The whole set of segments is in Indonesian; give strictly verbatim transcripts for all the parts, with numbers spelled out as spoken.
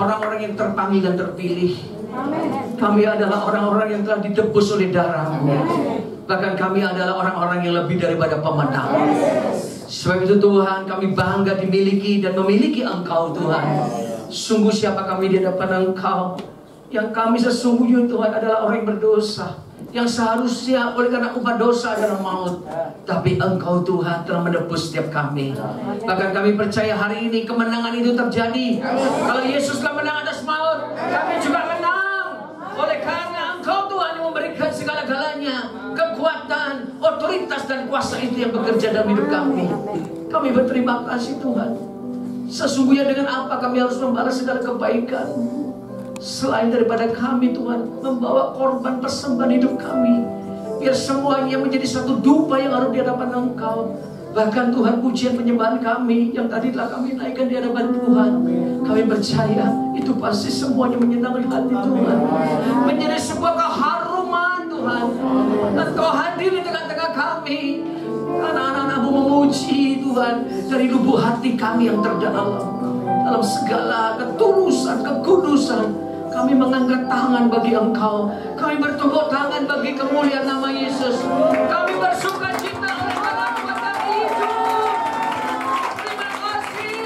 orang-orang yang terpanggil dan terpilih. Kami adalah orang-orang yang telah ditebus oleh darah-Mu. Bahkan kami adalah orang-orang yang lebih daripada pemenang. Sebab itu Tuhan, kami bangga dimiliki dan memiliki Engkau Tuhan. Sungguh siapa kami di hadapan Engkau? Yang kami sesungguhnya Tuhan adalah orang yang berdosa, yang seharusnya oleh karena upah dosa adalah maut. Tapi Engkau Tuhan telah menebus setiap kami. Bahkan kami percaya hari ini kemenangan itu terjadi. Kalau Yesus telah menang atas maut, kami juga menang. Oleh karena Engkau Tuhan yang memberikan segala-galanya, kekuatan, otoritas dan kuasa itu yang bekerja dalam hidup kami. Kami berterima kasih Tuhan. Sesungguhnya dengan apa kami harus membalas segala kebaikan selain daripada kami Tuhan membawa korban persembahan hidup kami, biar semuanya menjadi satu dupa yang harus di hadapan Engkau. Bahkan Tuhan, pujian penyembahan kami yang tadi telah kami naikkan di hadapan Tuhan, kami percaya itu pasti semuanya menyenangkan hati Tuhan, menjadi sebuah keharuman Tuhan. Dan Kau hadir di tengah-tengah kami. Anak-anak-Mu memuji Tuhan dari lubuk hati kami yang terdalam. Dalam segala ketulusan, kekudusan, kami mengangkat tangan bagi Engkau. Kami bertepuk tangan bagi kemuliaan nama Yesus. Kami bersuka cita oleh karena kuasa hidup. Terima kasih.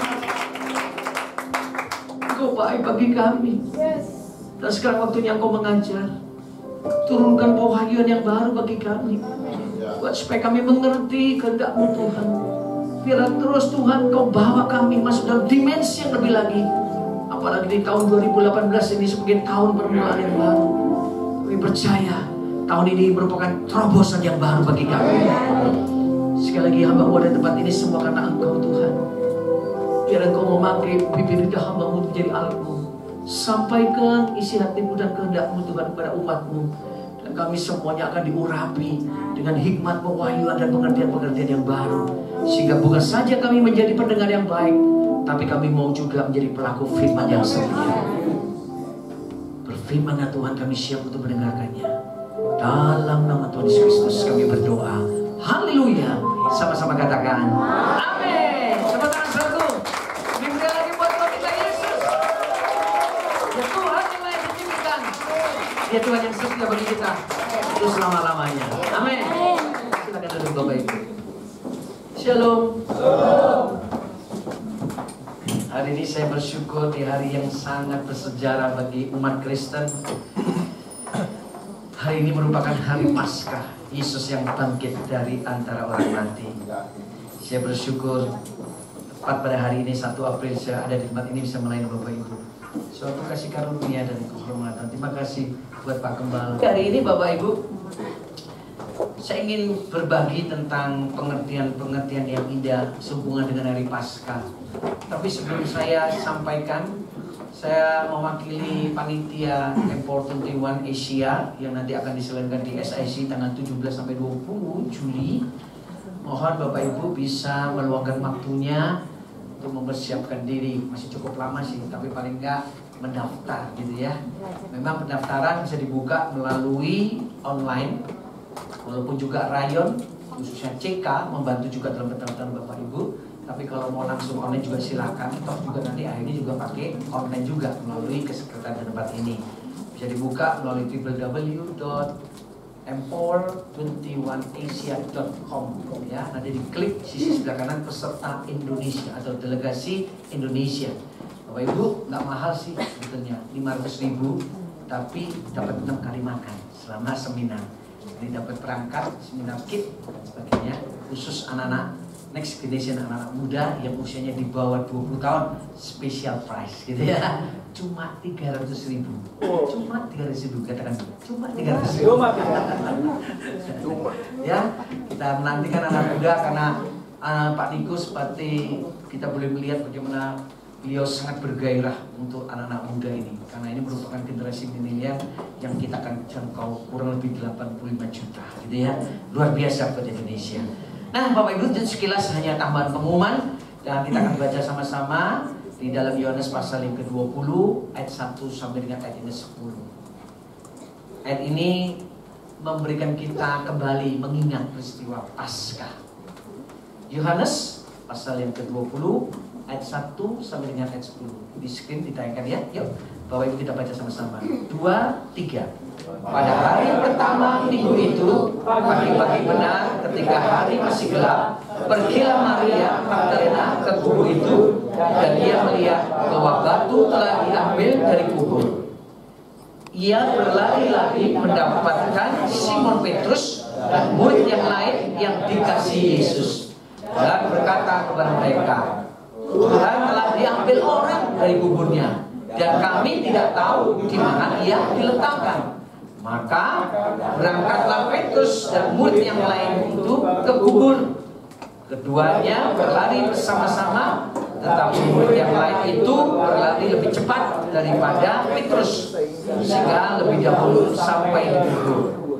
Engkau baik bagi kami. Dan sekarang waktunya Engkau mengajar. Turunkan pewahyuan yang baru bagi kami, buat supaya kami mengerti kehendak-Mu Tuhan. Biar terus Tuhan Kau bawa kami masuk dalam dimensi yang lebih lagi. Apalagi di tahun dua ribu delapan belas ini sebagai tahun permulaan yang baru. Kami percaya tahun ini merupakan terobosan yang baru bagi kami. Sekali lagi hamba-Mu ada tempat ini semua karena Engkau Tuhan. Biar Engkau memakai bibir lidah hamba-Mu menjadi alat-Mu. Sampaikan isi hati-Mu dan kehendak-Mu Tuhan kepada umat-Mu. Dan kami semuanya akan diurapi dengan hikmat, pewahyuan dan pengertian-pengertian yang baru. Sehingga bukan saja kami menjadi pendengar yang baik, tapi kami mau juga menjadi pelaku firman yang setia. Berfirman ya Tuhan, kami siap untuk mendengarkannya. Dalam nama Tuhan Yesus Kristus kami berdoa. Haleluya. Sama-sama katakan amin. Tepuk tangan satu. Lebih lagi buat kita Yesus. Ya Tuhan yang layak ditinggikan. Ya Tuhan yang setia bagi kita itu selama-lamanya. Amin. Silakan duduk Bapak Ibu. Shalom. Hari ini saya bersyukur di hari yang sangat bersejarah bagi umat Kristen. Hari ini merupakan hari Paskah, Yesus yang bangkit dari antara orang mati. Saya bersyukur tepat pada hari ini satu April saya ada di tempat ini bisa melayani Bapak Ibu. Suatu kasih karunia dan kehormatan. Terima kasih buat Pak Gembala. Hari ini Bapak Ibu, saya ingin berbagi tentang pengertian-pengertian yang indah sehubungan dengan hari Paskah. Tapi sebelum saya sampaikan, saya mewakili panitia Empor dua puluh satu Asia yang nanti akan diselenggarakan di S I C tanggal tujuh belas sampai dua puluh Juli. Mohon Bapak Ibu bisa meluangkan waktunya untuk mempersiapkan diri. Masih cukup lama sih, tapi paling enggak mendaftar gitu ya. Memang pendaftaran bisa dibuka melalui online, walaupun juga Rayon khususnya C K membantu juga dalam pendaftaran Bapak Ibu. Tapi kalau mau langsung online juga silakan. Toh juga nanti akhirnya juga pakai online juga melalui kesekretariat tempat ini. Bisa dibuka melalui w w w dot empor dua puluh satu asia dot com ya. Nanti diklik sisi sebelah kanan peserta Indonesia atau delegasi Indonesia. Bapak Ibu, nggak mahal sih sebetulnya, lima ratus ribu, tapi dapat enam kali makan selama seminar. Jadi dapat perangkat, seminar kit dan sebagainya khusus anak-anak next generation, anak-anak muda yang usianya di bawah dua puluh tahun, special price gitu ya. Cuma tiga ratus ribu. Cuma tiga ratus ribu, katakan cuma tiga ratus ribu. Ya, kita menantikan anak muda karena uh, Pak Niko seperti kita boleh melihat bagaimana beliau sangat bergairah untuk anak-anak muda ini. Karena ini merupakan generasi milenial yang kita akan jangkau kurang lebih delapan puluh lima juta gitu ya. Luar biasa buat Indonesia. Nah Bapak Ibu, itu sekilas hanya tambahan pengumuman. Dan kita akan baca sama-sama di dalam Yohanes pasal yang ke dua puluh ayat satu sampai dengan ayat yang ke sepuluh. Ayat ini memberikan kita kembali mengingat peristiwa Paskah. Yohanes pasal yang ke dua puluh ayat satu sampai dengan ayat sepuluh. Di screen ditayangkan ya. Yuk, Bapak Ibu kita baca sama-sama. Dua, tiga. Pada hari pertama minggu itu, pagi-pagi benar ketika hari masih gelap, pergilah Maria Magdalena ke kubur itu, dan ia melihat bahwa batu telah diambil dari kubur. Ia berlari-lari mendapatkan Simon Petrus dan murid yang lain yang dikasihi Yesus, dan berkata kepada mereka, Tuhan telah diambil orang dari kuburnya, dan kami tidak tahu di mana ia diletakkan. Maka berangkatlah Petrus dan murid yang lain itu ke kubur. Keduanya berlari bersama-sama, tetapi murid yang lain itu berlari lebih cepat daripada Petrus, sehingga lebih dahulu sampai di kubur.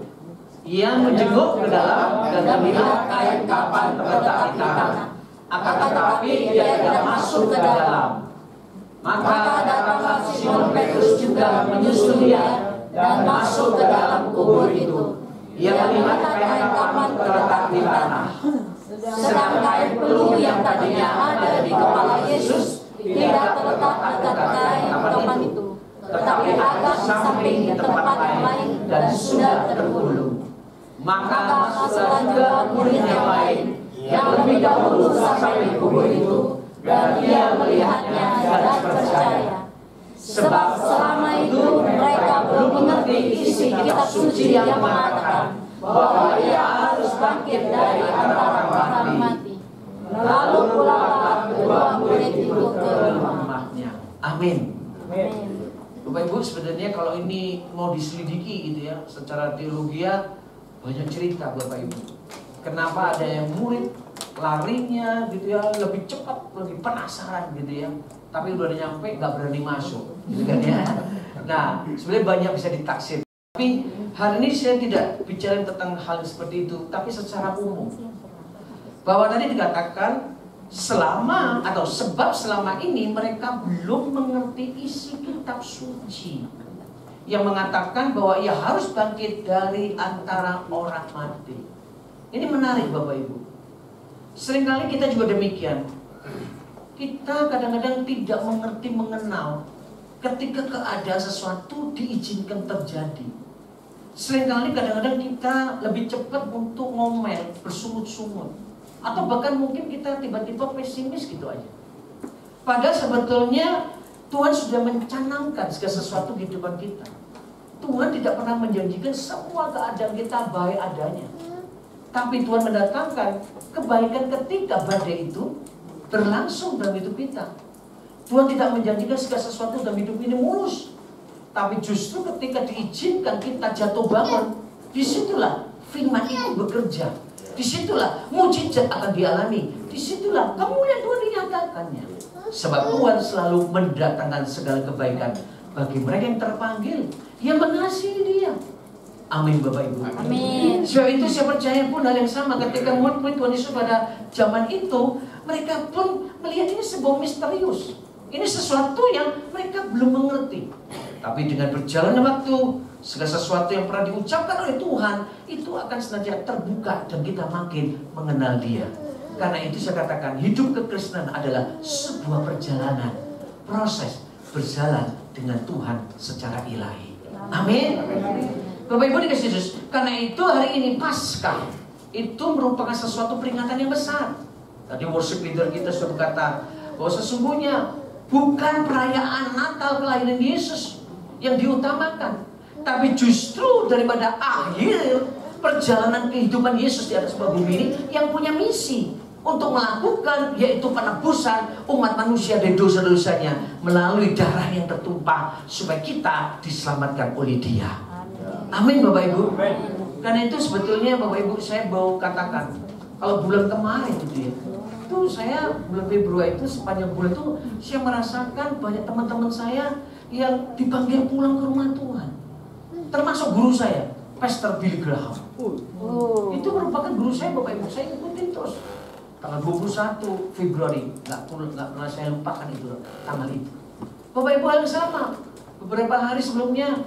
Ia menjenguk ke dalam dan melihat kain kapan terletak di tanah, akan tetapi ia tidak masuk ke dalam. Maka datanglah Simon Petrus juga menyusul dia dan masuk ke dalam kubur itu. Ia melihat kain kapan terletak di tanah, sedang kain peluh yang tadinya ada di kepala Yesus tidak terletak dekat kain kapan itu, tetapi agak samping di tempat yang lain dan sudah tergulung. Maka masuklah juga murid yang lain yang lebih dahulu sampai di kubur itu, dan ia melihatnya dan percaya. Sebab selama itu mereka belum mengerti isi kitab suci yang mengatakan bahwa ia harus bangkit dari antara orang mati. Lalu pulanglah kedua murid itu ke rumahnya. Amin. Bapak Ibu, sebenarnya kalau ini mau diselidiki gitu ya, secara teologi banyak cerita Bapak Ibu. Kenapa ada yang murid larinya gitu ya lebih cepat, lebih penasaran gitu ya, tapi udah nyampe nggak berani masuk, gitu kan ya. Nah, sebenarnya banyak bisa ditaksir. Tapi hari ini saya tidak bicara tentang hal seperti itu, tapi secara umum. Bahwa tadi dikatakan selama atau sebab selama ini mereka belum mengerti isi kitab suci yang mengatakan bahwa ia harus bangkit dari antara orang mati. Ini menarik Bapak Ibu. Seringkali kita juga demikian. Kita kadang-kadang tidak mengerti mengenal ketika keadaan sesuatu diizinkan terjadi. Seringkali kadang-kadang kita lebih cepat untuk ngomel, bersungut-sungut, atau bahkan mungkin kita tiba-tiba pesimis gitu aja. Padahal sebetulnya Tuhan sudah mencanangkan segala sesuatu di depan kita. Tuhan tidak pernah menjanjikan semua keadaan kita baik adanya. Tapi Tuhan mendatangkan kebaikan ketika badai itu berlangsung dalam hidup kita. Tuhan tidak menjanjikan segala sesuatu dalam hidup ini mulus. Tapi justru ketika diizinkan kita jatuh bangun, disitulah firman itu bekerja. Disitulah mujizat akan dialami. Disitulah kemuliaan Tuhan dinyatakannya. Sebab Tuhan selalu mendatangkan segala kebaikan bagi mereka yang terpanggil, yang mengasihi Dia. Amin Bapak Ibu. Amin. Sebab itu saya percaya pun hal yang sama ketika murid-murid Tuhan Yesus pada zaman itu, mereka pun melihat ini sebuah misterius. Ini sesuatu yang mereka belum mengerti. Tapi dengan berjalannya waktu, segala sesuatu yang pernah diucapkan oleh Tuhan itu akan senantiasa terbuka dan kita makin mengenal Dia. Karena itu saya katakan hidup kekristenan adalah sebuah perjalanan, proses berjalan dengan Tuhan secara ilahi. Amin. Bapak Ibu dikasih Yesus. Karena itu hari ini Paskah itu merupakan sesuatu peringatan yang besar. Tadi worship leader kita sudah berkata bahwa sesungguhnya bukan perayaan Natal kelahiran Yesus yang diutamakan, tapi justru daripada akhir perjalanan kehidupan Yesus di atas bumi ini yang punya misi untuk melakukan, yaitu penebusan umat manusia dari dosa-dosanya melalui darah yang tertumpah supaya kita diselamatkan oleh Dia. Amin Bapak Ibu. Karena itu sebetulnya Bapak Ibu saya mau katakan, kalau bulan kemarin itu ya, itu saya bulan Februari itu sepanjang bulan itu saya merasakan banyak teman-teman saya yang dipanggil pulang ke rumah Tuhan. Termasuk guru saya, Pastor Billy Graham. Oh. Itu merupakan guru saya Bapak Ibu, saya ikutin terus. Tanggal dua puluh satu Februari, nggak pernah saya lupakan itu tanggal itu. Bapak Ibu hal yang sama. Beberapa hari sebelumnya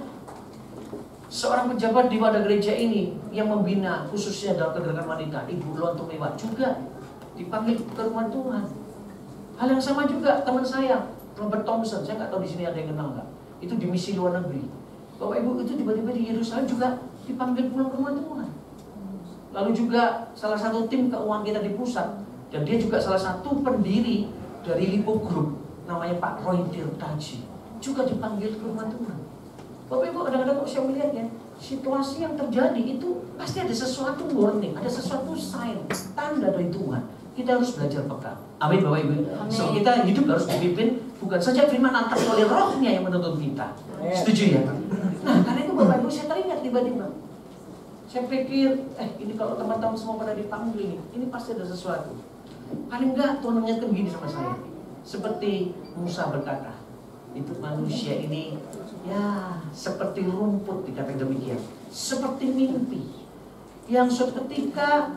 seorang pejabat di wadah gereja ini yang membina khususnya dalam pergerakan wanita, Ibu Lontung Lewat juga dipanggil ke rumah Tuhan. Hal yang sama juga teman saya, Robert Thompson, saya nggak tahu di sini ada yang kenal nggak? Itu di misi luar negeri. Bapak Ibu itu tiba-tiba di Yerusalem juga dipanggil pulang ke rumah Tuhan. Lalu juga salah satu tim keuangan kita di pusat, dan dia juga salah satu pendiri dari Lipo Group, namanya Pak Roy Tirtaji, juga dipanggil ke rumah Tuhan. Bapak Ibu kadang-kadang kok saya melihat ya, situasi yang terjadi itu pasti ada sesuatu warning, ada sesuatu sign, tanda dari Tuhan. Kita harus belajar peka. Amin Bapak Ibu. So kita hidup harus dipimpin bukan saja firman Allah, tapi oleh rohnya yang menuntun kita. Setuju ya? Nah karena itu Bapak Ibu saya teringat tiba-tiba. Saya pikir, eh ini kalau teman-teman semua pada dipanggil ini, ini pasti ada sesuatu. Paling enggak Tuhan mengingatkan begini sama saya. Seperti Musa berkata, itu manusia ini ya seperti rumput, dikatakan demikian, seperti mimpi yang suatu ketika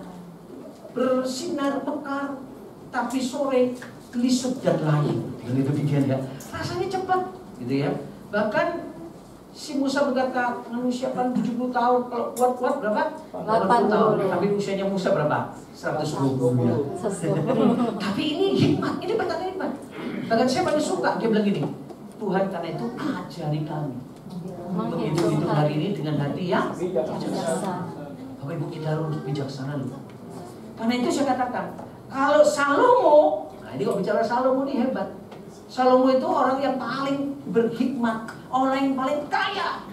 bersinar mekar, tapi sore lisut dan layu. Dengan demikian ya, rasanya cepat, gitu ya. Bahkan si Musa berkata manusia kan tujuh puluh tahun, kalau kuat-kuat berapa? delapan puluh tahun. Tapi usianya Musa berapa? seratus dua puluh ya. Tapi ini hikmat, ini perkataan hikmat. Bahkan saya paling suka dia bilang gini, Tuhan karena itu ajari kami untuk hidup-hidup hari ini dengan hati yang bijaksana. Bapak Ibu kita harus bijaksana loh. Karena itu saya katakan, kalau Salomo, nah ini kok bicara Salomo ini hebat. Salomo itu orang yang paling berhikmat, orang yang paling kaya.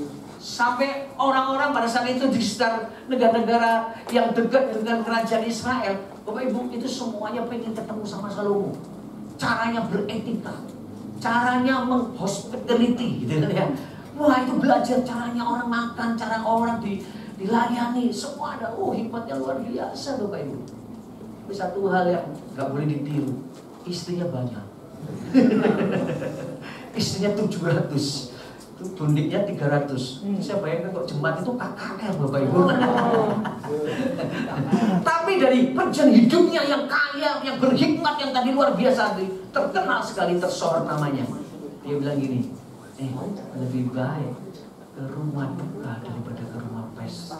Sampai orang-orang pada saat itu di sekitar negara-negara yang dekat dengan kerajaan Israel, Bapak Ibu itu semuanya pengen ketemu sama Salomo. Caranya beretika, caranya menghospitality, gitu kan ya. Wah itu belajar caranya orang makan, cara orang di, dilayani, semua ada. Oh hikmatnya luar biasa Bapak Ibu. Tapi satu hal yang nggak boleh ditiru, istrinya banyak. Istrinya tujuh ratus, bundiknya tiga ratus. Hmm. Saya bayangkan kok jemaat itu K K R Bapak Ibu. Oh. Tapi dari perjalanan hidupnya yang kaya, yang berhikmat, yang tadi luar biasa, terkenal sekali, tersorot namanya. Dia bilang gini, eh lebih baik ke rumah duka daripada ke rumah pesta.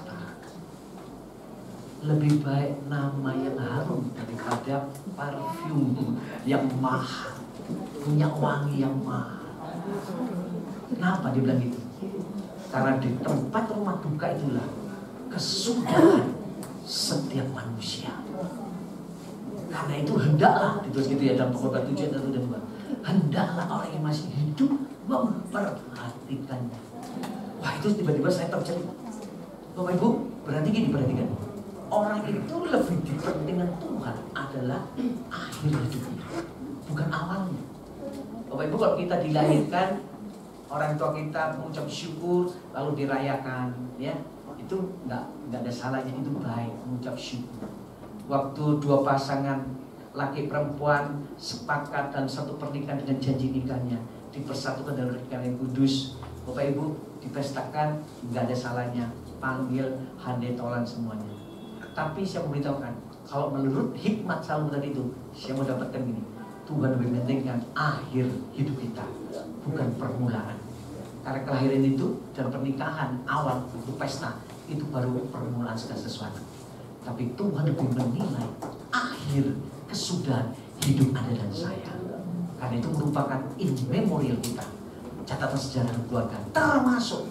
Lebih baik nama yang harum daripada parfum yang mahal, punya wangi yang mahal. Kenapa dia bilang gitu? Karena di tempat rumah duka itulah kesudahan setiap manusia. Karena itu hendaklah, ditulis gitu ya dalam Pengkhotbah tujuh ayat satu dan dua. Hendaklah orang yang masih hidup memperhatikannya. Wah itu tiba-tiba saya terjadi. Bapak Ibu, berarti gini, perhatikan. Orang itu lebih dipentingkan Tuhan adalah akhir hidupnya, bukan awalnya. Bapak Ibu kalau kita dilahirkan, orang tua kita mengucap syukur lalu dirayakan, ya itu nggak nggak ada salahnya, itu baik mengucap syukur. Waktu dua pasangan laki perempuan sepakat dan satu pernikahan dengan janji nikahnya dipersatukan dalam pernikahan yang kudus, Bapak Ibu dipestakan, nggak ada salahnya, panggil handetolan semuanya. Tapi saya memberitahukan, kalau menurut hikmat Salomo tadi itu, saya mau dapatkan gini, Tuhan lebih mementingkan akhir hidup kita, bukan permulaan. Karena kelahiran itu dan pernikahan awal itu pesta, itu baru permulaan segala sesuatu. Tapi Tuhan lebih menilai akhir kesudahan hidup Anda dan saya. Karena itu merupakan in memorial kita, catatan sejarah keluarga, termasuk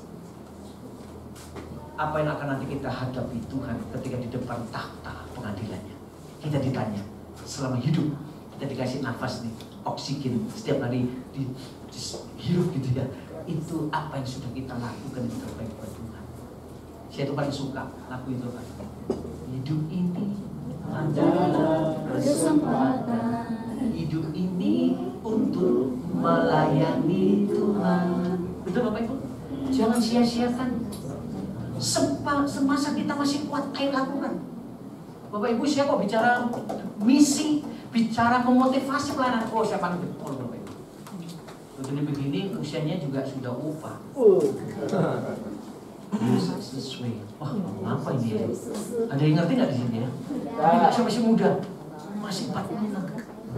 apa yang akan nanti kita hadapi Tuhan ketika di depan tahta pengadilannya. Kita ditanya, selama hidup kita dikasih nafas nih, oksigen setiap hari di, di hirup gitu ya. Itu apa yang sudah kita lakukan yang terbaik buat Tuhan. Saya itu paling suka lagu itu kan. Hidup ini adalah kesempatan, hidup ini untuk melayani Tuhan. Betul Bapak Ibu? Jangan sia-siakan. Semasa kita masih kuat, ayo lakukan. Bapak Ibu, saya kok bicara misi, bicara memotivasi pelayanan. Oh, saya paling betul Bapak Ibu. Begini-begini usianya juga sudah upah. Sesuai. Wah, apa ini ya? Ada yang ngerti nggak di sini ya? Enggak, saya masih muda, masih empat puluh enam.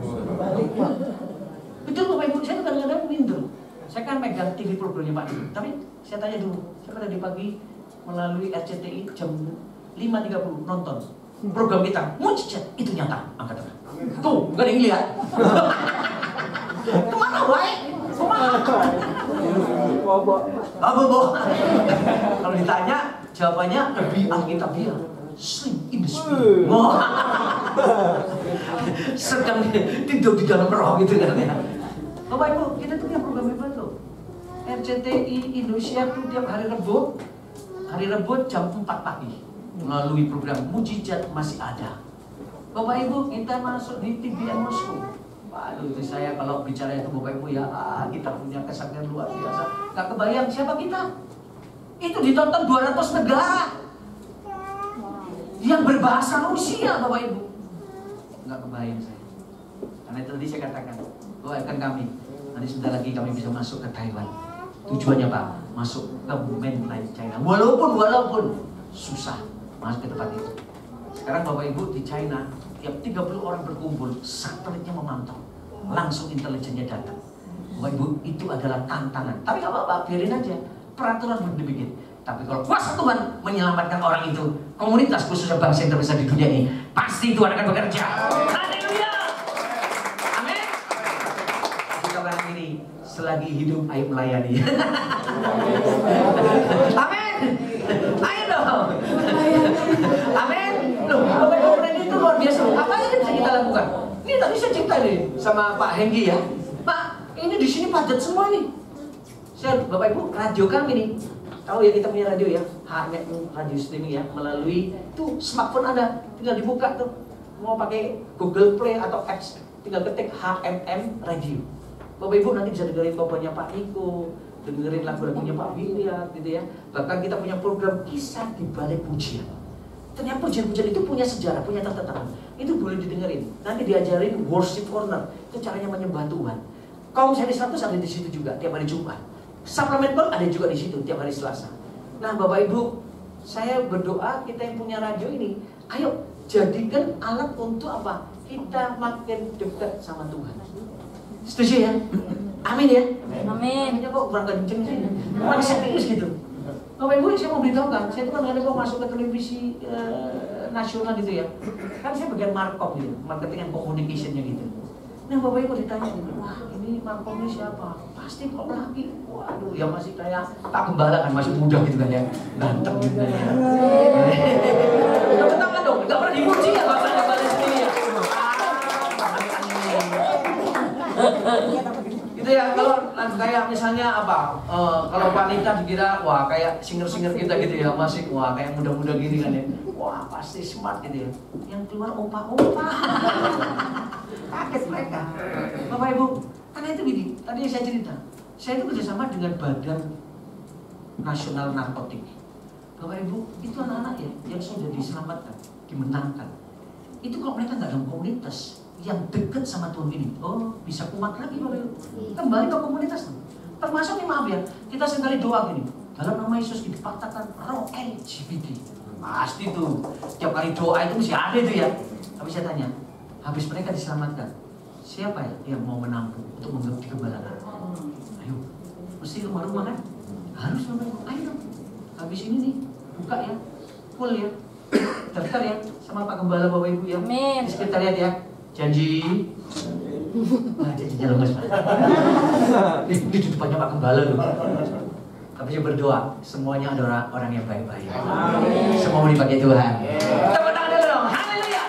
Betul Bapak Ibu, saya kadang-kadang minder. Saya kan megang T V programnya Pak Dwi. Tapi saya tanya dulu, saya pada di pagi melalui R C T I jam lima tiga puluh nonton program kita mujizat itu nyata. Angkat tangan. Tuh, gak ada yang lihat. Kemana wae? Kemana? Bobo. Kalau ditanya, jawabannya lebih alkitabiah. Sleep in the spirit. Sedang tidur di dalam roh gitu kan ya. Bapak Ibu, kita tuh punya program hebat loh. R C T I Indonesia tuh tiap hari Rabu, hari Rabu jam empat pagi melalui program Mujizat Masih Ada. Bapak Ibu, kita masuk di T V N Moskow. Waduh, itu saya kalau bicara itu Bapak Ibu ya, ah, kita punya kesaktian luar biasa. Gak kebayang siapa kita. Itu ditonton dua ratus negara yang berbahasa Rusia, Bapak Ibu. Nggak kebayang saya. Karena itu tadi saya katakan, doakan kami. Nanti sebentar lagi kami bisa masuk ke Taiwan. Tujuannya Pak, masuk ke mainland China. Walaupun walaupun susah masuk ke tempat itu. Sekarang Bapak Ibu di China, tiap tiga puluh orang berkumpul, satelitnya memantau. Langsung intelijennya datang. Bapak Ibu, itu adalah tantangan. Tapi nggak apa-apa, biarin aja. Peraturan belum dibikin. Tapi kalau kuasa Tuhan menyelamatkan orang itu, komunitas khususnya bangsa yang terbesar di dunia ini, pasti Tuhan akan bekerja. Haleluya. Amin. Kita orang ini selagi hidup ayo melayani. Amin. Ayo dong. Amin. Loh, Bapak Ibu itu luar biasa. Apa aja bisa kita lakukan? Ini tadi saya cerita nih sama Pak Henggi ya. Pak, ini di sini padat semua nih. Saya Bapak Ibu, radio kami nih. Tahu ya kita punya radio ya, H M M radio streaming ya, melalui tuh smartphone Anda tinggal dibuka tuh, mau pakai Google Play atau Apps, tinggal ketik H M M Radio. Bapak Ibu nanti bisa dengerin bapaknya Pak Niko, dengerin lagu-lagunya Pak William gitu ya. Bahkan kita punya program kisah di balik pujian. Ternyata pujian-pujian itu punya sejarah, punya tata-tata. Itu boleh didengerin. Nanti diajarin worship corner, itu caranya menyembah Tuhan. Kaum seri seratus ada di situ juga tiap hari Jumat. Suplemen pun ada juga di situ tiap hari Selasa. Nah Bapak Ibu, saya berdoa kita yang punya radio ini, ayo jadikan alat untuk apa? Kita makin dekat sama Tuhan. Setuju ya? Amin ya? Amin. Ini kok kurang kenceng sih. Memang serius gitu. Bapak Ibu, saya mau beritahukan, saya itu kan ada kok masuk ke televisi eh, nasional gitu ya. Kan saya bagian markom gitu, marketing and communication-nya gitu. Nah Bapak Ibu ditanya gitu, wah ini markomnya siapa? Pasti kok laki. Waduh, ya masih kayak Pak Gembala kan, masih muda gitu kan ya, ganteng gitu ya. Tepuk tangan dong, nggak pernah dimuji ya Bapak Gembala sendiri ya. Gitu ya, kalau kayak misalnya apa, uh, kalau wanita dikira wah kayak singer-singer kita gitu ya, masih wah kayak muda-muda gini kan ya. Wah pasti smart gitu ya. Yang keluar opa-opa. Kaget mereka. Bapak Ibu, karena itu gini, tadi saya cerita, saya itu kerjasama dengan Badan Nasional Narkotik. Bapak Ibu, itu anak-anak ya yang sudah diselamatkan, dimenangkan. Itu kalau mereka nggak dalam komunitas yang dekat sama Tuhan ini, oh bisa kuat lagi Bapak Ibu. Kembali ke komunitas tuh. Termasuk nih maaf ya, kita sekali doa gini, dalam nama Yesus dipatahkan roh L G B T. Pasti tuh, tiap kali doa itu mesti ada itu ya. Tapi saya tanya, habis mereka diselamatkan, siapa ya yang mau menampung untuk dikembalikan? Ayo, mesti rumah-rumah kan? Harus rumah-rumah, ayo dong. Habis ini nih, buka ya, full ya, daftar ya, sama Pak Gembala Bapak Ibu ya. Amin. Di sekretariat ya, janji. Nah, janjinya lemes Pak. Ini di depannya Pak Gembala loh. Tapi saya berdoa, semuanya ada orang, orang yang baik-baik. Semua mau dipakai Tuhan. Tepuk tangan dulu dong, haleluya.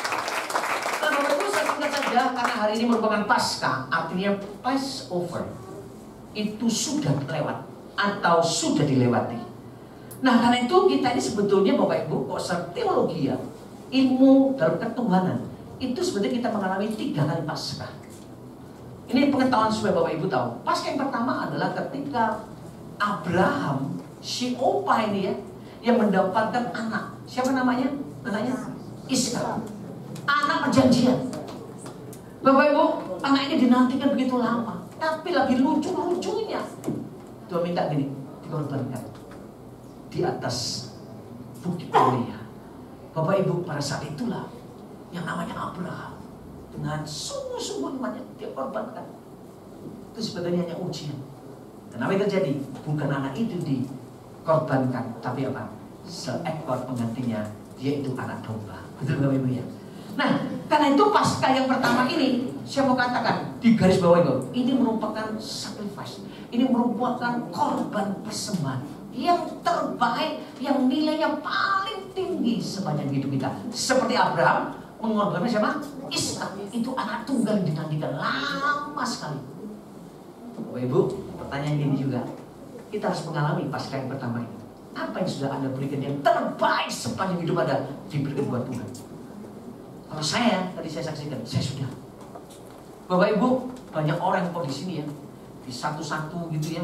Nah Bapak Ibu, saya singkat saja, karena hari ini merupakan Paskah, artinya Passover. Itu sudah lewat, atau sudah dilewati. Nah karena itu kita ini sebetulnya Bapak Ibu, kok secara teologi ya, ilmu dalam ketuhanan, itu sebetulnya kita mengalami tiga kali Paskah. Ini pengetahuan supaya Bapak Ibu tahu. Paskah yang pertama adalah ketika Abraham, si opa ini ya, yang mendapatkan anak. Siapa namanya? Anaknya Ishak. Anak perjanjian. Bapak Ibu, anak ini dinantikan begitu lama. Tapi lagi lucu-lucunya, Tuhan minta gini, dikorbankan di atas bukit Moria. Bapak Ibu, pada saat itulah yang namanya Abraham dengan sungguh-sungguh imannya dia korbankan. Itu sebetulnya hanya ujian. Dan apa yang terjadi? Bukan anak itu dikorbankan, tapi apa? Seekor penggantinya, yaitu anak domba. Betul Bapak Ibu ya. Nah, karena itu Paskah yang pertama ini, saya mau katakan di garis bawah itu, ini merupakan sacrifice, ini merupakan korban persembahan yang terbaik, yang nilainya paling tinggi sepanjang hidup kita. Seperti Abraham mengorbankan siapa? Ishak. Itu anak tunggal yang dinantikan lama sekali. Bapak Ibu, pertanyaan ini juga, kita harus mengalami Paskah yang pertama ini. Apa yang sudah Anda berikan yang terbaik sepanjang hidup Anda diberikan buat Tuhan? Kalau saya, tadi saya saksikan, saya sudah. Bapak Ibu, banyak orang kok di sini ya, di satu-satu gitu ya,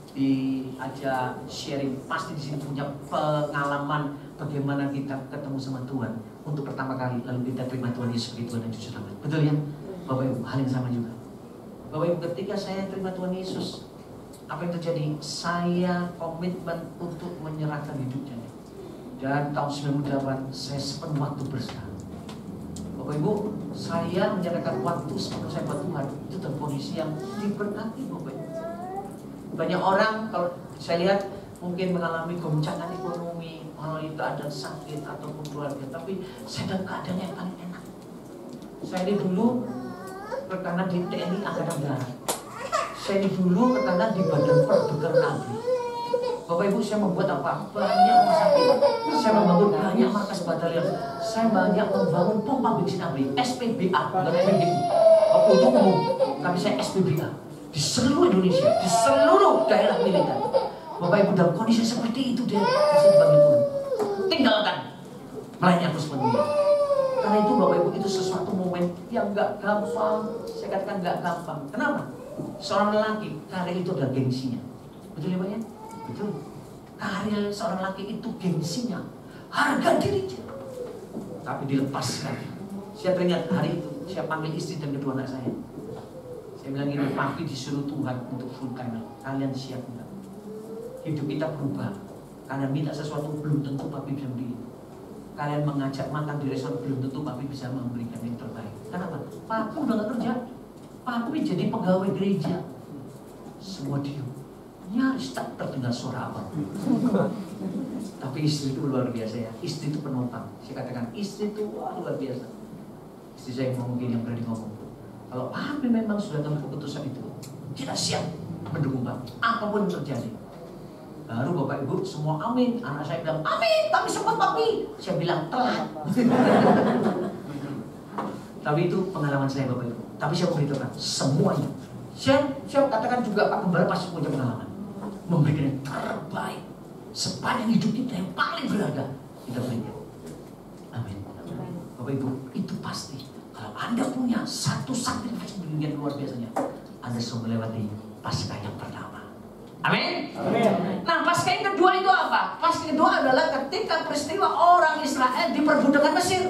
diajak sharing, pasti di sini punya pengalaman bagaimana kita ketemu sama Tuhan untuk pertama kali, lalu kita terima Tuhan Yesus sebagai Tuhan dan Juru Selamat. Betul ya, Bapak Ibu, hal yang sama juga. Bapak Ibu, ketika saya terima Tuhan Yesus, apa yang terjadi? Saya komitmen untuk menyerahkan hidupnya. Dan tahun sembilan puluh delapan saya sepenuh waktu berserah. Bapak Ibu, saya menyerahkan waktu sepenuh saya buat Tuhan. Itu dalam kondisi yang diberkati Bapak Ibu. Banyak orang kalau saya lihat mungkin mengalami goncangan ekonomi, mengalami keadaan sakit ataupun keluarga, tapi saya dalam keadaan yang paling enak. Saya ini dulu rekanan di T N I Angkatan Darat. Saya ini dulu rekanan di Badan Perbekalan Abri. Bapak Ibu, saya membuat apa? Banyak rumah sakit. Saya membangun banyak markas batalion. Saya banyak membangun pompa bensin abri, S P B A, bukan S P B U. Waktu itu umum, tapi saya S P B A di seluruh Indonesia, di seluruh daerah militer. Bapak Ibu, dalam kondisi seperti itu dia saya dipanggil Tuhan. Tinggalkan melayani aku sepenuhnya. Karena itu Bapak Ibu, itu sesuatu momen yang gak gampang. Saya katakan gak gampang. Kenapa? Seorang lelaki, karir itu adalah gengsinya. Betul ya Pak ya? Betul. Karir seorang laki itu gengsinya, harga dirinya. Tapi dilepaskan. Saya teringat hari itu, saya panggil istri dan kedua anak saya. Saya bilang gini, papi disuruh Tuhan untuk full time. Kalian siap enggak? Hidup kita berubah. Kalian minta sesuatu belum tentu papi bisa beri. Kalian mengajak makan di restoran belum tentu papi bisa memberikan yang terbaik. Kenapa? Papi udah gak kerja. Papi jadi pegawai gereja. Semua diam. Nyaris tak terdengar suara apa. Tapi istri itu luar biasa ya. Istri itu penopang. Saya katakan istri itu wah, luar biasa. Istri saya ngomong gini, yang berani ngomong, kalau papi memang sudah dalam keputusan itu, kita siap mendukung papi apapun yang terjadi. Baru Bapak Ibu semua amin. Anak saya bilang amin, tapi sempat papi. Saya bilang telat. Tapi itu pengalaman saya Bapak Ibu. Tapi saya memberitahukan semuanya. Saya, saya katakan juga Pak Gembala pasti punya pengalaman. Memberikan yang terbaik sepanjang hidup kita yang paling berharga kita berikan. Amin. Bapak Ibu, itu pasti. Kalau Anda punya satu sacrifice yang luar biasanya, Anda sudah melewati Paskah yang pertama. Amin. Amin. Nah, Paskah yang kedua itu apa? Paskah kedua adalah ketika peristiwa orang Israel diperbudak Mesir.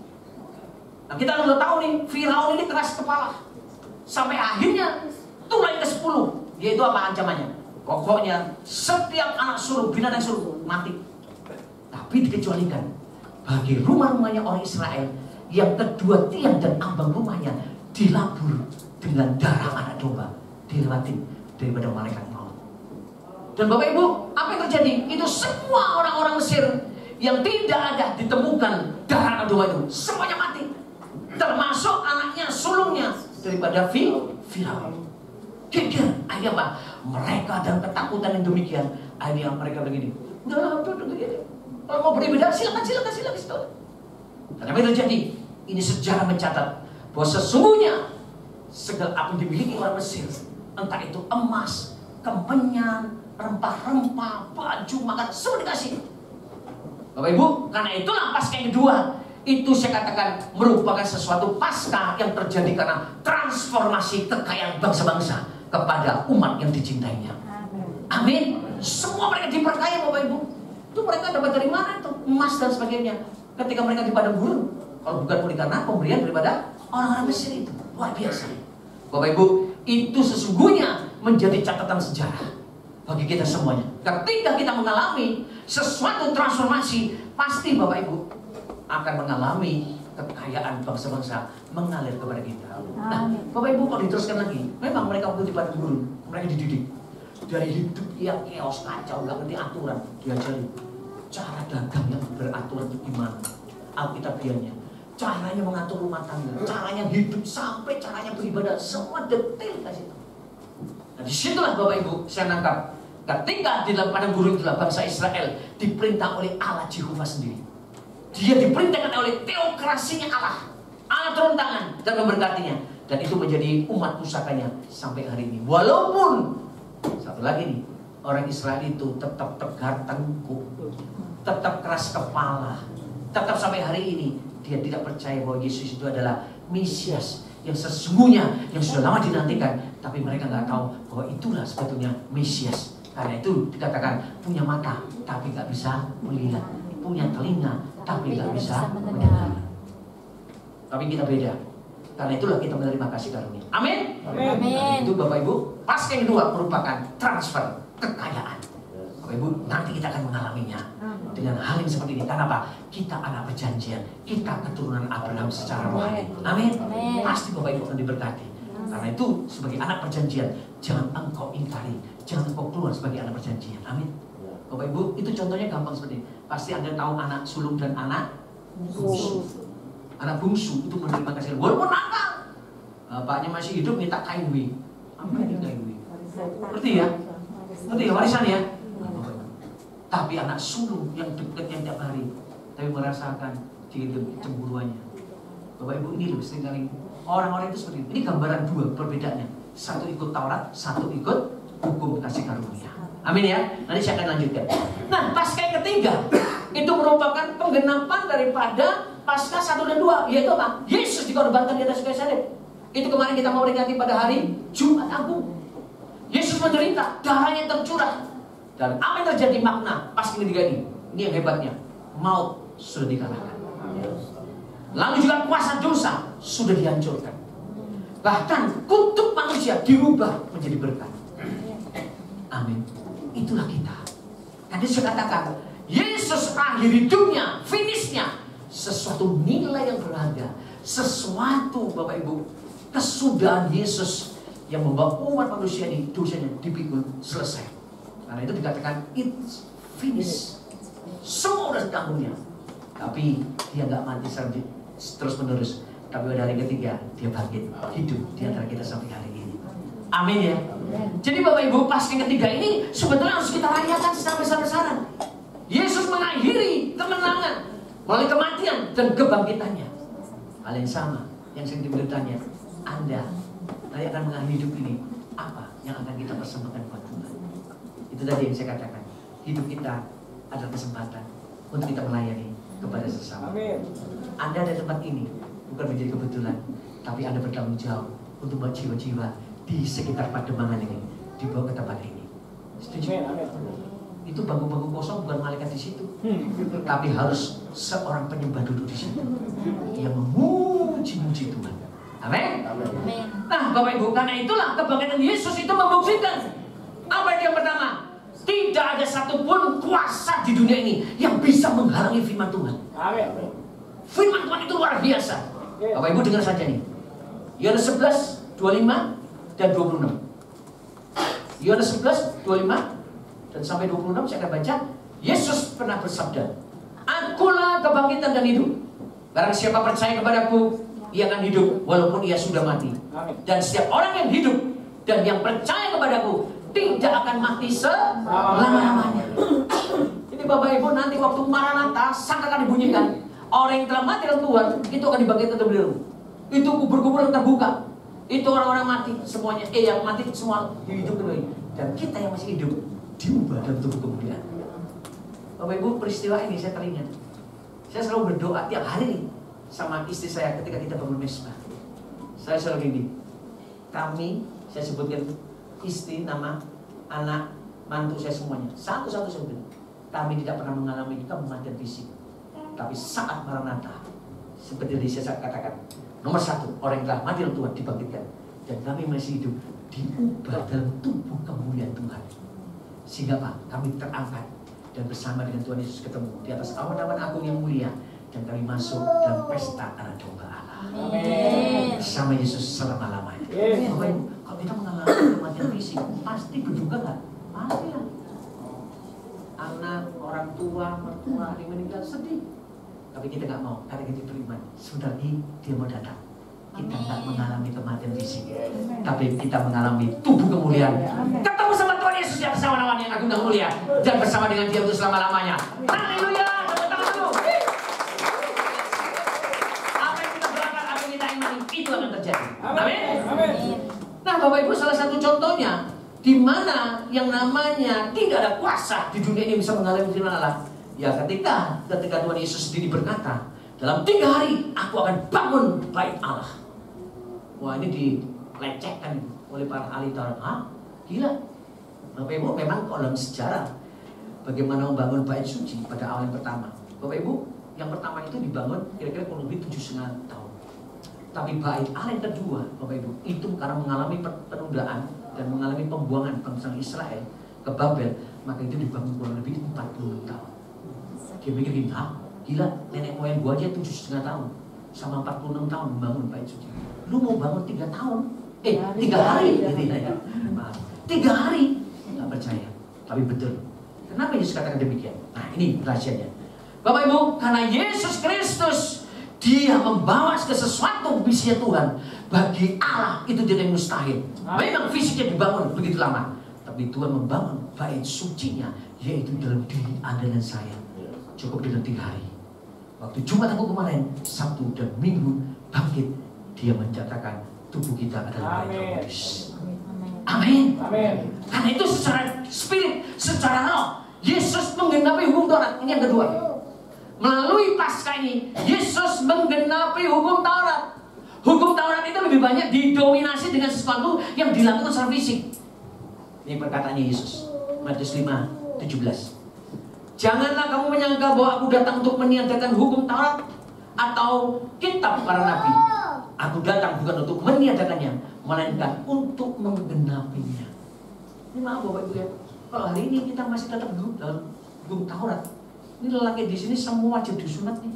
Nah, kita sudah tahu nih, Firaun ini keras kepala. Sampai akhirnya tulah ke sepuluh, yaitu apa ancamannya? Pokoknya setiap anak suruh, binatang suruh mati. Tapi dikecualikan bagi rumah-rumahnya orang Israel yang kedua tiang dan ambang rumahnya dilabur dengan darah anak domba, dilewatin daripada malaikat maut. Dan Bapak Ibu, apa yang terjadi? Itu semua orang-orang Mesir yang tidak ada ditemukan darah anak domba itu, semuanya mati. Termasuk anaknya, sulungnya daripada Firaun. Geger, akhirnya apa? Mereka dalam ketakutan yang demikian, akhirnya mereka begini. Udah, udah, udah, udah. Kalau mau beribadah, silakan, silakan, silakan, silakan. Dan apa yang terjadi? Ini sejarah mencatat bahwa sesungguhnya segala apa yang dimiliki orang Mesir, entah itu emas, kemenyan, rempah-rempah, baju, makan, semua dikasih. Bapak Ibu, karena itulah Paskah yang kedua. Itu saya katakan merupakan sesuatu Paskah yang terjadi karena transformasi kekayaan bangsa-bangsa kepada umat yang dicintainya. Amin. Semua mereka diperkaya Bapak Ibu. Itu mereka dapat dari mana itu? Emas dan sebagainya. Ketika mereka di padang gurun. Kalau bukan oleh karena pemberian daripada orang-orang Mesir itu. Luar biasa. Bapak Ibu, itu sesungguhnya menjadi catatan sejarah bagi kita semuanya. Ketika kita mengalami sesuatu transformasi, pasti Bapak Ibu akan mengalami kekayaan bangsa-bangsa mengalir kepada kita. Nah, Bapak Ibu kalau diteruskan lagi, memang mereka waktu di padang gurun, mereka dididik dari hidup yang chaos kacau, nggak ngerti aturan, diajari cara dagang yang beraturan itu gimana, Alkitabiannya. Caranya mengatur rumah tangga, caranya hidup, sampai caranya beribadah, semua detail kasih tahu. Nah, disitulah Bapak Ibu saya nangkap. Ketika di dalam padang gurun itulah bangsa Israel diperintah oleh Allah Jehovah sendiri. Dia diperintahkan oleh teokrasinya Allah. Allah turun tangan dan memberkatinya. Dan itu menjadi umat pusakanya sampai hari ini. Walaupun satu lagi nih, orang Israel itu tetap tegar tengkuk, tetap keras kepala, tetap sampai hari ini dia tidak percaya bahwa Yesus itu adalah Mesias yang sesungguhnya, yang sudah lama dinantikan. Tapi mereka nggak tahu bahwa itulah sebetulnya Mesias. Karena itu dikatakan punya mata tapi nggak bisa melihat, punya telinga tapi nggak bisa mendengar. Tapi kita beda. Karena itulah kita menerima kasih karunia. Amin. Amin. Itu Bapak Ibu. Pasca yang kedua merupakan transfer kekayaan. Bapak Ibu, nanti kita akan mengalaminya dengan hal yang seperti ini. Karena apa? Kita anak perjanjian, kita keturunan Abraham secara rohani. Amin. Pasti Bapak Ibu akan diberkati. Karena itu sebagai anak perjanjian, jangan engkau ingkari, jangan engkau keluar sebagai anak perjanjian. Amin. Bapak Ibu, itu contohnya gampang seperti ini. Pasti Anda tahu anak sulung dan anak bungsu. Anak bungsu itu menerima kasih walaupun nakal. Bapaknya masih hidup minta kain wi. Apa ini kain wi? Ngerti ya? Ngerti ya, warisan ya? Tapi anak sulung yang dekat yang tiap hari, tapi merasakan cemburuannya. Bapak Ibu, ini loh seringkali orang-orang itu seperti ini. Ini gambaran dua perbedaannya. Satu ikut Taurat, satu ikut hukum kasih karunia. Amin ya. Nanti saya akan lanjutkan. Nah, pasca yang ketiga itu merupakan penggenapan daripada Paskah satu dan dua, yaitu apa? Yesus dikorbankan di atas kayu salib. Itu kemarin kita mau peringati pada hari Jumat Agung. Yesus menderita, darahnya tercurah. Dan apa yang terjadi makna Paskah ketiga ini? Ini yang hebatnya. Maut sudah dikalahkan. Lalu juga kuasa dosa sudah dihancurkan. Bahkan kutuk manusia dirubah menjadi berkat. Amin. Itulah kita. Tadi saya katakan, Yesus akhir hidupnya, finishnya, sesuatu nilai yang berharga, sesuatu Bapak Ibu, kesudahan Yesus yang membawa umat manusia ini dosanya dipikul selesai. Karena itu dikatakan it's finished. Semua udah ditanggungnya. Tapi dia nggak mati terus menerus. Tapi pada hari ketiga dia bangkit hidup di antara kita sampai hari ini. Amin ya. Jadi Bapak Ibu, pas yang ketiga ini sebetulnya harus kita rayakan secara besar-besaran. Yesus mengakhiri kemenangan melalui kematian dan kebangkitannya. Hal yang sama yang sering diberitanya, Anda nanti akan mengakhiri hidup ini. Apa yang akan kita persembahkan buat Tuhan? Itu tadi yang saya katakan. Hidup kita adalah kesempatan untuk kita melayani kepada sesama. Anda ada tempat ini bukan menjadi kebetulan, tapi Anda bertanggung jawab untuk membawa jiwa-jiwa di sekitar Pademangan ini dibawa ke tempat ini. Setuju? Itu bangku-bangku kosong bukan malaikat di situ, tapi harus seorang penyembah duduk di situ yang memuji-muji Tuhan. Amin. Nah, Bapak Ibu, karena itulah kebangkitan Yesus itu membuktikan apa yang pertama, tidak ada satupun kuasa di dunia ini yang bisa menghalangi firman Tuhan. Amin. Firman Tuhan itu luar biasa. Bapak Ibu dengar saja nih. Yohanes sebelas, dua puluh lima dan dua puluh enam. Yohanes sebelas, dua puluh lima dan sampai dua puluh enam saya akan baca. Yesus pernah bersabda, Akulah kebangkitan dan hidup. Barang siapa percaya kepadaku, ia akan hidup walaupun ia sudah mati. Dan setiap orang yang hidup dan yang percaya kepadaku tidak akan mati selama-lamanya. Ini Bapak Ibu, nanti waktu Maranatha sang akan dibunyikan, orang yang telah mati dalam Tuhan itu akan dibangkitkan kembali. Itu kubur-kubur yang terbuka. Itu orang-orang mati semuanya, eh yang mati semua hidup kembali. Dan kita yang masih hidup diubah dalam tubuh kemuliaan. Bapak Ibu, peristiwa ini saya teringat. Saya selalu berdoa tiap hari sama istri saya ketika kita bangun mesbah. Saya selalu gini, kami, saya sebutkan istri, nama, anak, mantu saya semuanya. Satu-satu saya bilang, kami tidak pernah mengalami kematian fisik. Tapi saat Maranatha, seperti yang saya katakan, nomor satu, orang yang telah mati dalam Tuhan dibangkitkan. Dan kami masih hidup, diubah dalam tubuh kemuliaan Tuhan. Sehingga Pak, kami terangkat dan bersama dengan Tuhan Yesus ketemu di atas awan-awan agung yang mulia. Dan kami masuk dalam pesta anak domba Allah. Amin. Bersama Yesus selama-lamanya. Bapak Ibu, kalau kita mengalami kematian fisik, pasti berduka nggak? Pasti lah. Anak, orang tua, mertua yang meninggal sedih. Tapi kita nggak mau, karena kita beriman. Sebentar lagi dia mau datang. Kita nggak mengalami kematian fisik, tapi kita mengalami tubuh kemuliaan. Ketemu sama Tuhan Yesus yang bersama namanya yang agung dan mulia, dan bersama dengan Dia untuk selama-lamanya. Haleluya! Tepuk tangan dulu. Apa yang kita berangkat, apa yang kita imani, itu akan terjadi. Amin. Nah, Bapak Ibu, salah satu contohnya di mana yang namanya tidak ada kuasa di dunia ini bisa mengalami firman Allah. Ya, ketika ketika Tuhan Yesus sendiri berkata, dalam tiga hari aku akan bangun bait Allah. Wah, ini dilecehkan oleh para ahli Taurat. Hah? Gila. Bapak Ibu, memang dalam sejarah bagaimana membangun bait suci pada awal yang pertama. Bapak Ibu, yang pertama itu dibangun kira-kira kurang lebih tujuh setengah tahun. Tapi bait Allah yang kedua, Bapak Ibu, itu karena mengalami penundaan dan mengalami pembuangan bangsa Israel ke Babel, maka itu dibangun kurang lebih empat puluh tahun. Dia mikir gini, ah, gila, nenek moyang gua aja tujuh setengah tahun sama empat puluh enam tahun membangun bait suci. Lu mau bangun tiga tahun? Eh, tiga hari, gitu ya. Maaf, tiga hari, nggak percaya. Tapi betul. Kenapa Yesus katakan demikian? Nah, ini rahasianya. Bapak Ibu, karena Yesus Kristus, Dia membawa ke sesuatu misinya Tuhan. Bagi Allah itu tidak yang mustahil. Memang fisiknya dibangun begitu lama, tapi Tuhan membangun bait sucinya, yaitu dalam diri Anda dan saya. Cukup dalam tiga hari. Waktu Jumat aku kemarin, Sabtu dan Minggu bangkit, Dia mencatakan tubuh kita adalah bait kudus. Amin. Amin. Karena itu secara spirit, secara roh, Yesus menggenapi hukum Taurat. Ini yang kedua. Melalui Paskah ini, Yesus menggenapi hukum Taurat. Hukum Taurat itu lebih banyak didominasi dengan sesuatu yang dilakukan secara fisik. Ini perkataannya Yesus, Matius lima tujuh belas. Janganlah kamu menyangka bahwa aku datang untuk meniadakan hukum Taurat atau kitab para nabi. Aku datang bukan untuk meniadakannya, melainkan untuk menggenapinya. Ini maaf Bapak Ibu ya, kalau hari ini kita masih tetap duduk dalam hukum Taurat, ini lelaki di sini semua wajib disunat nih.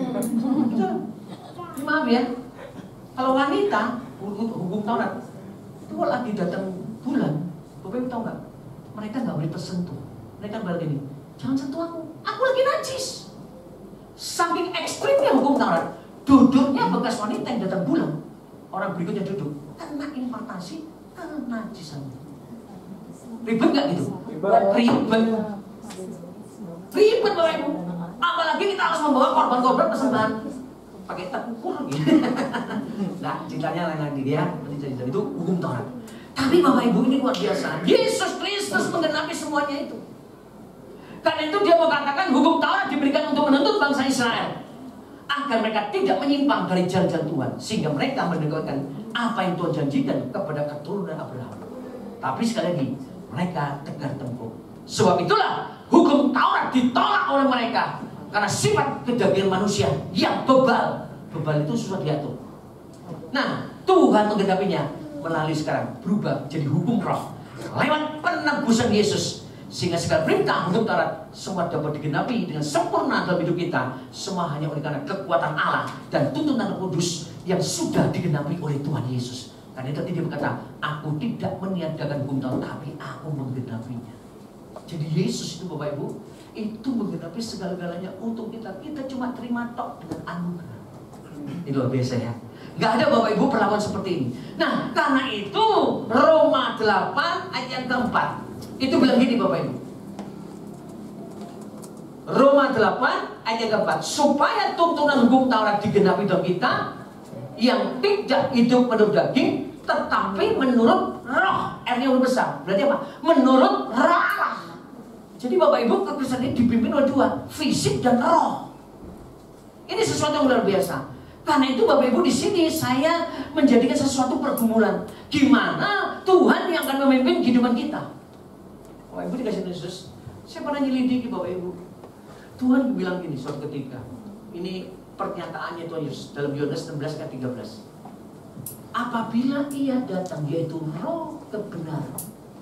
Ini maaf ya, kalau wanita hukum Taurat itu lagi datang bulan, Bapak Ibu tahu nggak? Mereka nggak boleh tersentuh. Mereka bilang gini, jangan sentuh aku, aku lagi najis. Saking ekstrimnya hukum Taurat, duduknya bekas wanita yang datang bulan, orang berikutnya duduk, kena impartasi, kena najisan. Ribet nggak gitu? Ribet. Ribet Bapak Ibu. Apalagi kita harus membawa korban-korban persembahan pakai tak ukur gitu. Nah, ceritanya lain lagi dia, cerita itu hukum Taurat. Tapi Bapak Ibu, ini luar biasa. Yesus Kristus menggenapi semuanya itu. Karena itu Dia mengatakan hukum Taurat diberikan untuk menuntut bangsa Israel agar mereka tidak menyimpang dari jalan-jalan Tuhan, sehingga mereka mendengarkan apa yang Tuhan janjikan kepada keturunan Abraham. Tapi sekali lagi, mereka tegar tengkuk. Sebab itulah hukum Taurat ditolak oleh mereka karena sifat kedagingan manusia yang bebal. Bebal itu susah diatur. Nah, Tuhan menggenapinya melalui sekarang berubah jadi hukum roh lewat penebusan Yesus. Sehingga segala perintah hukum Taurat semua dapat digenapi dengan sempurna dalam hidup kita. Semua hanya oleh karena kekuatan Allah dan tuntunan Roh Kudus yang sudah digenapi oleh Tuhan Yesus. Karena itu Dia berkata, aku tidak meniadakan hukum Taurat, tapi aku menggenapinya. Jadi Yesus itu Bapak Ibu, itu menggenapi segala-galanya untuk kita. Kita cuma terima tok dengan anugerah. Ini luar biasa ya. Gak ada Bapak Ibu perlakuan seperti ini. Nah, karena itu Roma delapan ayat yang keempat itu bilang gini Bapak Ibu. Roma delapan ayat yang keempat, supaya tuntunan hukum Taurat digenapi dalam kita, yang tidak hidup menurut daging, tetapi menurut roh. R-nya huruf besar. Berarti apa? Menurut roh Allah. Jadi Bapak Ibu, kekristenan ini dipimpin oleh dua, fisik dan roh. Ini sesuatu yang luar biasa. Karena itu Bapak Ibu, di sini saya menjadikan sesuatu pergumulan. Gimana Tuhan yang akan memimpin kehidupan kita? Bapak Ibu dikasih Yesus, saya pernah nyelidiki Bapak Ibu. Tuhan bilang gini suatu ketika, ini pernyataannya Tuhan Yesus dalam Yohanes enam belas ayat tiga belas. Apabila Ia datang, yaitu Roh kebenaran,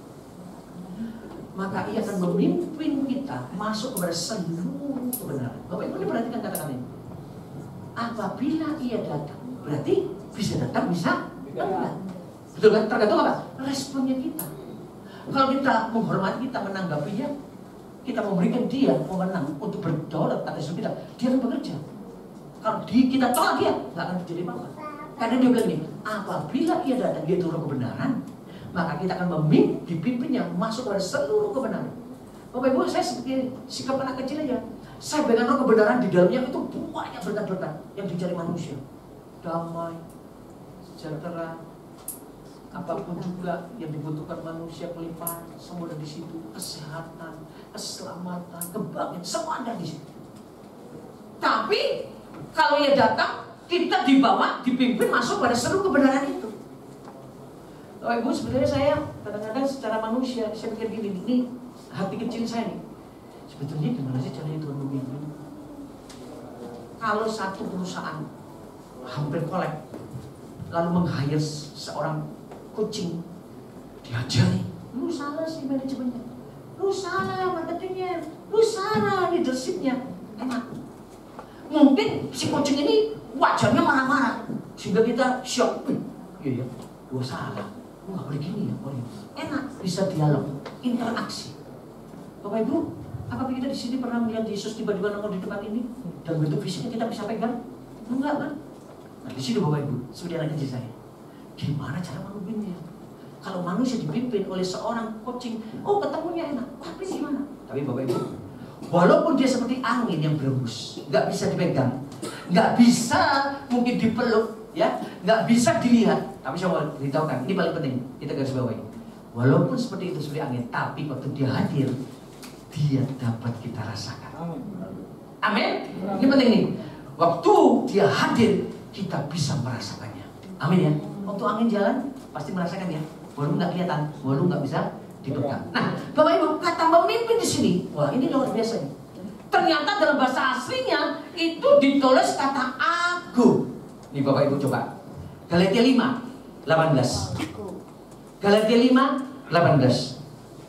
maka Ia akan memimpin kita masuk kepada seluruh kebenaran. Bapak Ibu, ini perhatikan kata-kata ini. Apabila Ia datang, berarti bisa datang, bisa enggak. Betul kan? Tergantung apa? Responnya kita. Kalau kita menghormati, kita menanggapinya, kita memberikan Dia wewenang untuk berdaulat atas hidup kita, Dia akan bekerja. Kalau di, kita tolak dia, nggak akan terjadi apa-apa. Karena dia bilang ini, apabila ia datang, dia itu roh kebenaran, maka kita akan memimpin, dipimpinnya masuk pada seluruh kebenaran. Bapak Ibu, saya seperti sikap anak kecil aja. Saya pegang roh kebenaran, di dalamnya itu banyak berkat-berkat yang dicari manusia. Damai, sejahtera, apapun juga yang dibutuhkan manusia, kelimpahan, semua ada di situ. Kesehatan, keselamatan, kebahagiaan, semua ada di situ. Tapi kalau ia datang, kita dibawa, dipimpin masuk pada seluruh kebenaran itu. Bapak Ibu, sebenarnya saya kadang-kadang secara manusia saya pikir gini, ini hati kecil saya nih. Sebetulnya gimana sih caranya Tuhan memimpin? Kalau satu perusahaan hampir kolek, lalu meng-hire seorang coaching, diajari, lu salah sih manajemennya, lu salah marketingnya, lu salah leadershipnya, enak. Mungkin si coaching ini wajahnya marah-marah, sehingga kita shock. Iya ya, gua salah, gua nggak boleh gini ya, boleh. Enak, bisa dialog, interaksi. Bapak Ibu, apakah kita di sini pernah melihat Yesus tiba-tiba nongol di tempat ini dan bentuk fisiknya kita bisa pegang? Enggak kan? Nah di sini Bapak Ibu, seperti anak kecil saya, gimana cara memimpinnya? Kalau manusia dipimpin oleh seorang coaching, oh ketemunya enak, tapi gimana? Tapi Bapak Ibu, walaupun dia seperti angin yang berembus, nggak bisa dipegang, nggak bisa mungkin dipeluk, ya, nggak bisa dilihat. Tapi saya mau beritahukan, ini paling penting kita garis bawahi. Walaupun seperti itu seperti angin, tapi waktu dia hadir, dia dapat kita rasakan. Amin. Ini penting nih. Waktu dia hadir, kita bisa merasakannya. Amin ya. Waktu angin jalan, pasti merasakan ya. Walaupun nggak kelihatan, walaupun nggak bisa dipegang. Nah, Bapak Ibu, kata memimpin di sini, wah ini luar biasa nih. Ternyata dalam bahasa aslinya itu ditulis kata aku. Nih Bapak Ibu coba. Galatia lima, delapan belas. Galatia lima, delapan belas.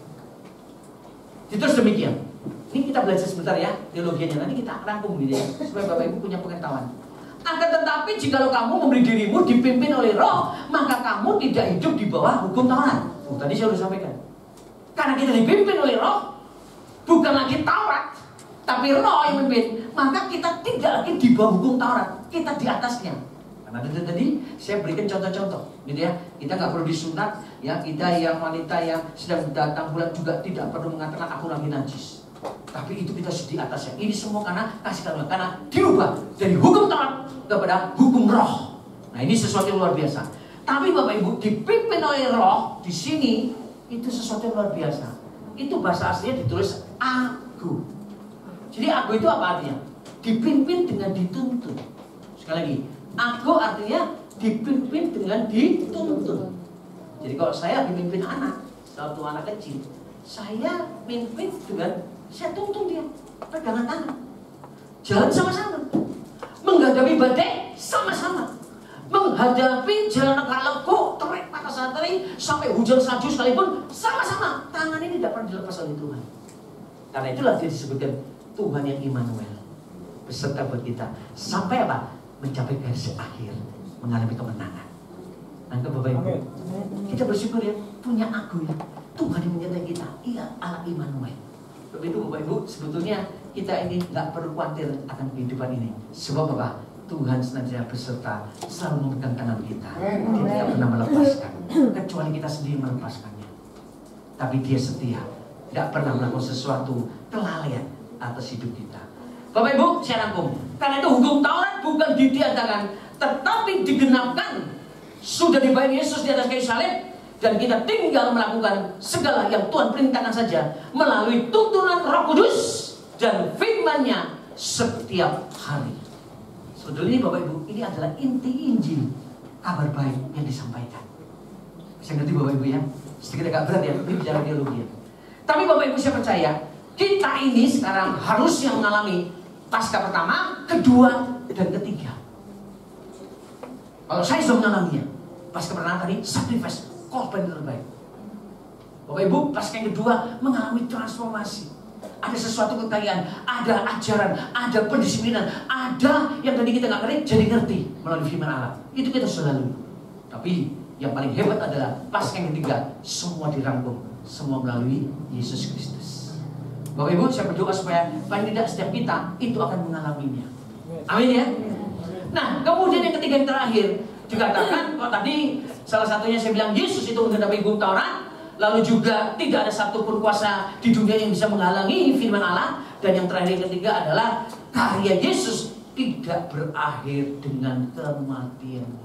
Ditulis demikian. Ini kita belajar sebentar ya teologianya. Nanti kita rangkum gitu ya, supaya Bapak Ibu punya pengetahuan. Akan tetapi jikalau kamu memberi dirimu dipimpin oleh Roh, maka kamu tidak hidup di bawah hukum Taurat. Oh, tadi saya sudah sampaikan. Karena kita dipimpin oleh Roh, bukan lagi Taurat, tapi Roh yang memimpin, maka kita tidak lagi di bawah hukum Taurat, kita di atasnya. Karena tadi, tadi saya berikan contoh-contoh, gitu ya. Kita nggak perlu disunat, ya. Kita yang wanita yang sedang datang bulan juga tidak perlu mengatakan aku lagi najis. Tapi itu kita di atasnya. Ini semua karena kasih karunia, karena diubah dari hukum Taurat kepada hukum Roh. Nah ini sesuatu yang luar biasa. Tapi Bapak Ibu dipimpin oleh Roh di sini itu sesuatu yang luar biasa. Itu bahasa aslinya ditulis aku. Jadi aku itu apa artinya? Dipimpin dengan dituntun. Sekali lagi, aku artinya dipimpin dengan dituntun. Jadi kalau saya dipimpin anak, satu anak kecil, saya pimpin dengan saya tuntun dia, pegangan tangan, jalan sama-sama, menghadapi badai sama-sama, menghadapi jalan kalengku, terik panas terik, sampai hujan salju sekalipun sama-sama. Tangan ini tidak pernah dilepas oleh Tuhan. Karena itulah dia disebutkan Tuhan yang Immanuel, beserta buat kita sampai apa? Mencapai garis akhir, mengalami kemenangan. Nangkep Bapak Ibu? Kita bersyukur ya, punya aku ya, Tuhan yang menyertai kita. Iya, Allah Immanuel. Bapak Ibu, Bapak Ibu, sebetulnya kita ini nggak perlu khawatir akan kehidupan ini. Sebab apa? Tuhan senantiasa beserta, selalu memegang tangan kita. Dia tidak pernah melepaskan, kecuali kita sendiri melepaskannya. Tapi Dia setia, tidak pernah melakukan sesuatu kelalaian atas hidup kita. Bapak Ibu, saya rangkum. Karena itu hukum Taurat bukan ditiadakan, tetapi digenapkan. Sudah dibayar Yesus di atas kayu salib, dan kita tinggal melakukan segala yang Tuhan perintahkan saja melalui tuntunan Roh Kudus dan firman-Nya setiap hari. Sebetulnya Bapak Ibu, ini adalah inti Injil, kabar baik yang disampaikan. Bisa ngerti Bapak Ibu ya? Sedikit agak berat ya, ini bicara teologi ya. Tapi Bapak Ibu saya percaya, kita ini sekarang harus yang mengalami pasca pertama, kedua, dan ketiga. Kalau saya sudah mengalaminya, pasca pertama tadi, sacrifice, korban terbaik. Bapak Ibu, pasca yang kedua, mengalami transformasi. Ada sesuatu kekayaan, ada ajaran, ada pendisiplinan, ada yang tadi kita nggak ngerti, jadi ngerti melalui firman Allah. Itu kita sudah lalui. Tapi yang paling hebat adalah pasca yang ketiga, semua dirangkum, semua melalui Yesus Kristus. Bapak Ibu, saya berdoa supaya paling tidak setiap kita itu akan mengalaminya. Amin ya. Nah, kemudian yang ketiga yang terakhir dikatakan, kok tadi salah satunya saya bilang Yesus itu menghadapi hukum Taurat, lalu juga tidak ada satupun kuasa di dunia yang bisa menghalangi firman Allah, dan yang terakhir yang ketiga adalah karya Yesus tidak berakhir dengan kematiannya.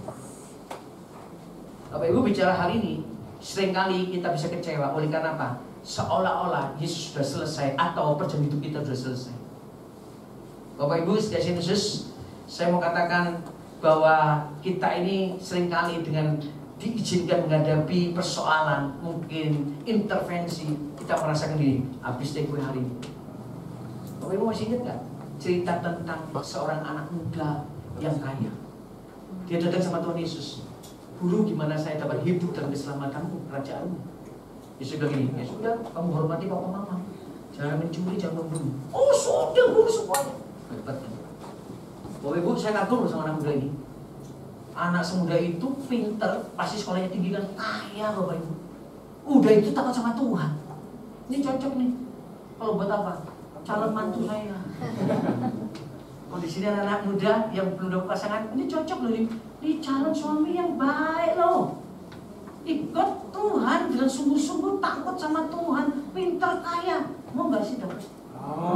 Bapak Ibu bicara hal ini, seringkali kita bisa kecewa oleh karena apa? Seolah-olah Yesus sudah selesai atau perjalanan hidup kita sudah selesai. Bapak Ibu setia Yesus, saya mau katakan bahwa kita ini seringkali dengan diizinkan menghadapi persoalan, mungkin intervensi, kita merasakan diri habis deh gue hari ini. Bapak Ibu masih ingat gak cerita tentang seorang anak muda yang kaya? Dia datang sama Tuhan Yesus, "Guru, gimana saya dapat hidup dalam keselamatanmu, kerajaanmu?" Yesus bilang gini, "Ya sudah, kamu hormati papa mama, jangan mencuri, jangan membunuh." Oh sudah, guru semuanya. Hebat kan? Bapak Ibu, saya kagum sama anak muda ini. Anak semuda itu pinter, pasti sekolahnya tinggi kan, kaya Bapak Ibu. Udah itu takut sama Tuhan. Ini cocok nih. Kalau buat apa? Calon mantu saya. Kalau di sini anak muda yang belum dapat pasangan, ini cocok loh, ini, ini calon suami yang baik loh. Ikut Tuhan dengan sungguh-sungguh, takut sama Tuhan, pinter, kaya. Mau nggak sih dapat? Oh.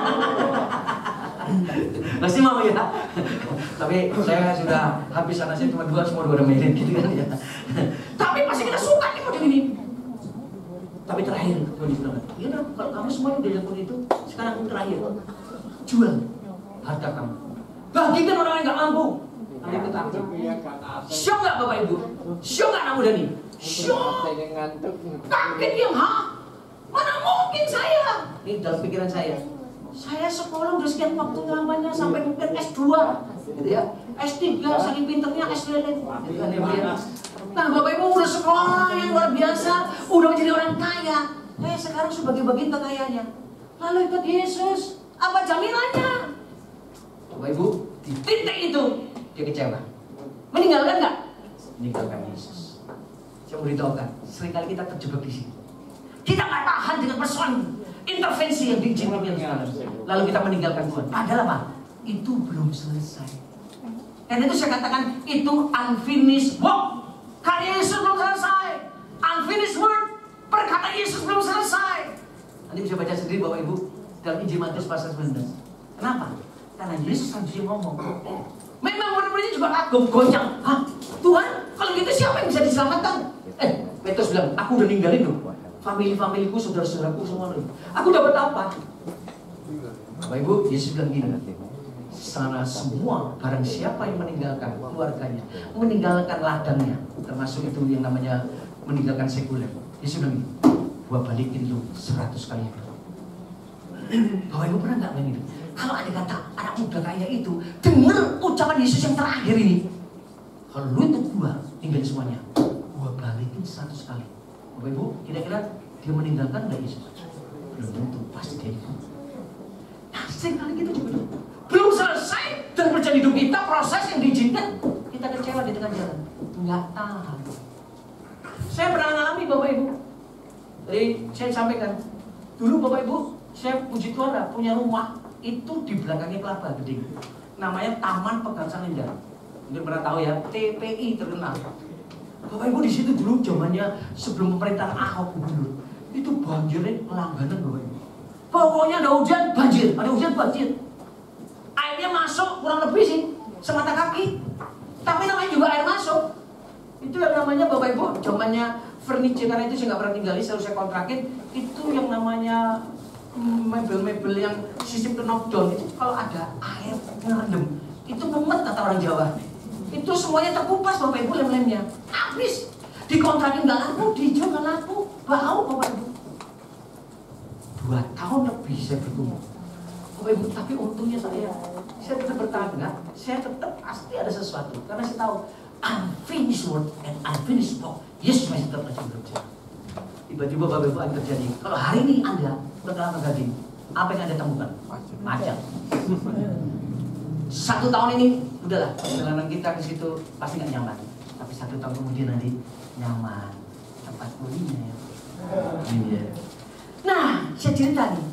Masih mau ya? Tapi saya sudah habis, anak saya cuma dua, semua dua menit gitu kan ya. Tapi pasti kita suka nih model ini. Tapi terakhir, Tuhan bilang, "Ya udah, kalau kamu semua udah lakukan itu, sekarang terakhir, jual harta kamu, bagikan orang yang nggak mampu." Nanti ikut aku. Syok nggak Bapak Ibu? Syok nggak anak muda nih? Syok. Kaget yang ha? Mana mungkin saya? Ini dalam pikiran saya. Saya sekolah udah sekian waktu lamanya sampai mungkin S dua, gitu ya. S tiga, saking pinternya S lele. Gitu kan ya. Nah Bapak Ibu udah sekolah yang luar biasa, udah menjadi orang kaya. Eh sekarang sebagai bagian kekayaannya, lalu ikut Yesus, apa jaminannya? Bapak Ibu, di titik itu dia kecewa. Meninggalkan nggak? Meninggalkan Yesus. Saya mau beritahukan, seringkali kita terjebak di sini. Kita nggak tahan dengan persoalan intervensi yang diizinkan Tuhan, lalu kita meninggalkan Tuhan. Padahal apa? Itu belum selesai. Dan itu saya katakan itu unfinished work. Karya Yesus belum selesai. Unfinished work. Perkataan Yesus belum selesai. Nanti bisa baca sendiri Bapak Ibu dalam Injil Matius pasal sembilan belas. Kenapa? Karena Yesus sendiri ngomong. Memang murid-muridnya juga kagum, goncang. Hah? Tuhan, kalau gitu siapa yang bisa diselamatkan? Eh, Petrus bilang, aku udah ninggalin loh. Famili-familiku, saudara-saudaraku semua loh. Aku dapat apa? Bapak Ibu, Yesus bilang gini. Sana semua, barang siapa yang meninggalkan keluarganya, meninggalkan ladangnya, termasuk itu yang namanya meninggalkan sekuler. Yesus bilang gini, gua balikin lu seratus kali. Bapak Ibu pernah nggak begini? Kalau ada kata anak muda kaya itu, dengar ucapan Yesus yang terakhir ini. Kalau lu itu gua tinggal semuanya, gua balikin seratus kali. Bapak Ibu, kira-kira dia meninggalkan nggak Yesus? Belum tentu, pasti dia itu. Nah, seringkali kita juga belum selesai dan perjalanan hidup kita, proses yang diizinkan, kita kecewa di tengah jalan, nggak tahan. Saya pernah mengalami Bapak Ibu. Jadi saya sampaikan, dulu Bapak Ibu, saya puji Tuhan lah, punya rumah itu di belakangnya Kelapa Gading, namanya Taman Pegangsaan Indah. Mungkin pernah tahu ya, T P I terkenal. Bapak Ibu di situ dulu zamannya sebelum pemerintahan Ahok gubernur, itu banjirnya langganan Bapak Ibu. Pokoknya ada hujan banjir, ada hujan banjir. Airnya masuk kurang lebih sih semata kaki, tapi namanya juga air masuk. Itu yang namanya Bapak Ibu zamannya furniture, karena itu saya nggak pernah tinggali, selalu saya kontrakin. Itu yang namanya mebel-mebel yang sistem knockdown itu kalau ada air ngerendam itu mumet kata orang Jawa. Itu semuanya terkupas Bapak Ibu, lem-lemnya habis. Dikontrakin nggak laku, dijual nggak laku, bau Bapak Ibu. Dua tahun lebih saya bergumul Bapak Ibu, tapi untungnya saya saya tetap bertahan, enggak? Saya tetap pasti ada sesuatu, karena saya tahu unfinished work and unfinished work. Yesus masih tetap masih bekerja. Tiba-tiba Bapak Ibu akan terjadi. Kalau hari ini Anda berkelapa gading, apa yang Anda temukan? Macam. Satu tahun ini, udahlah, perjalanan kita ke situ pasti nggak nyaman. Tapi satu tahun kemudian nanti nyaman, tempat kuliner. Iya. Nah, saya cerita nih,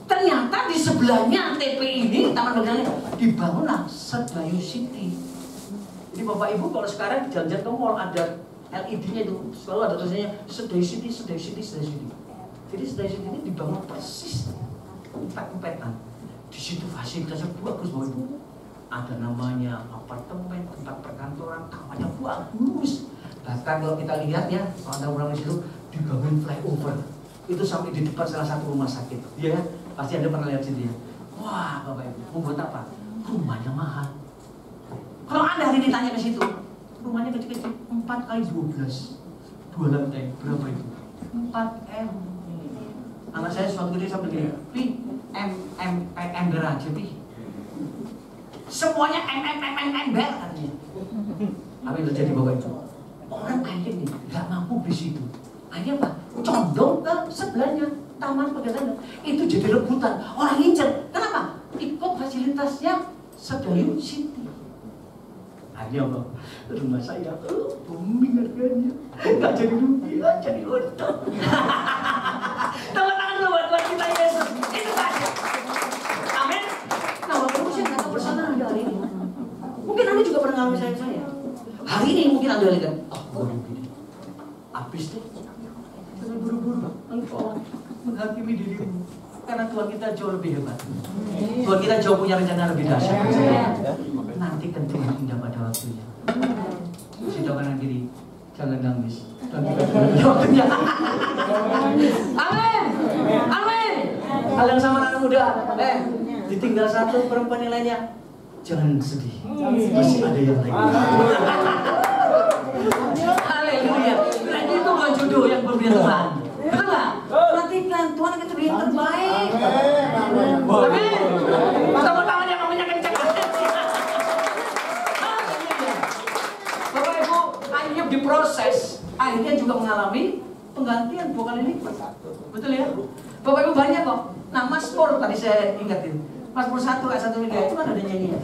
Ternyata di sebelahnya T P ini, Taman Pegalan, dibangunlah Sedayu City. Jadi Bapak Ibu kalau sekarang jalan-jalan ke mall ada L E D-nya itu selalu ada tulisannya Sedayu City, Sedayu City, Sedayu City. Jadi Sedayu City ini dibangun persis empat-empetan. Di situ fasilitasnya bagus Bapak Ibu. Ada namanya apartemen, tempat perkantoran, tamannya bagus. Bahkan kalau kita lihat ya, kalau ada orang di situ dibangun flyover. Itu sampai di depan salah satu rumah sakit. Ya, pasti Anda pernah lihat situ ya. Wah, Bapak Ibu, mau buat apa? Rumahnya mahal. Kalau Anda hari ini tanya ke situ, rumahnya kecil-kecil, empat kali dua belas, dua lantai, berapa itu? empat M. Anak saya suatu ketika sampai gini, Pi, M, M, M aja, Pi. Semuanya M, M, M, M, M, katanya. Apa yang terjadi Bapak Ibu? Orang kaya nih, nggak mampu di situ. Akhirnya apa? Condong ke sebelahnya Taman Pegalan. Itu jadi rebutan. Orang ngincer. Kenapa? Ikut fasilitasnya Sedayu City. Akhirnya apa? Rumah saya oh, booming harganya. Nggak jadi rugi, jadi untung. Tepuk tangan dulu buat kita Yesus. Itu saja. Amin. Nah, Bapak Ibu saya nggak tahu bersama Anda hari ini. Mungkin Anda juga pernah mengalami saya saya. Hari ini mungkin Anda lihat, oh, gue begini. Habis deh. Jangan buru-buru. Engkau menghakimi dirimu. Karena Tuhan kita jauh lebih hebat. Tuhan kita jauh punya rencana lebih dahsyat. Nanti kan Tuhan indah pada waktunya. Sudah kanan kiri, jangan nangis. Tuhan kita punya waktunya. Amin. Amin. Kalian sama anak muda, eh, ditinggal satu perempuan yang lainnya. Jangan sedih. Masih ada yang lain. Haleluya. Berarti itu bukan jodoh yang berbeda Tuhan. Betul nggak? Perhatikan Tuhan itu yang terbaik. Amin. Tepuk tangan yang namanya kencang. Bapak Ibu, akhirnya diproses, akhirnya juga mengalami penggantian dua kali lipat. Betul ya? Bapak Ibu banyak kok. Nah, Mazmur tadi saya ingatin. Mazmur satu ayat satu tiga itu kan ada nyanyinya.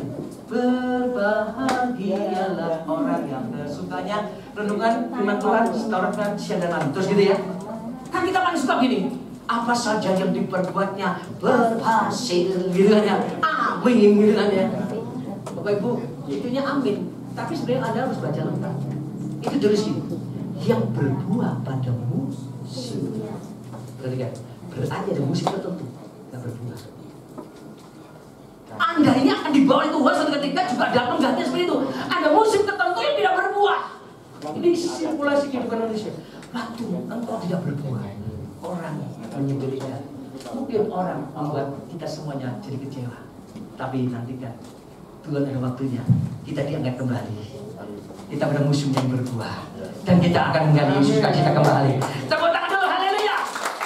Berbahagialah orang yang kesukanya renungan firman Tuhan setoran siang dan malam. Terus gitu ya. Kan kita paling suka gini. Apa saja yang diperbuatnya berhasil gitu kan ya. Amin gitu kan ya. Bapak Ibu, itunya amin. Tapi sebenarnya Anda harus baca lengkap. Itu tulis gini. Yang berbuah pada musim. Perhatikan. Berarti ada musim tertentu yang berbuah. Anda ini akan dibawa Tuhan suatu ketika juga ada penggantian seperti itu. Ada musim tertentu yang tidak berbuah. Ini sirkulasi kehidupan manusia. Waktu engkau tidak berbuah, orang menyembelihnya. Mungkin orang membuat kita semuanya jadi kecewa. Tapi nantikan Tuhan ada waktunya kita diangkat kembali. Kita pada musim yang berbuah dan kita akan menggali Yesus kita kembali. Tepuk tangan dulu, haleluya.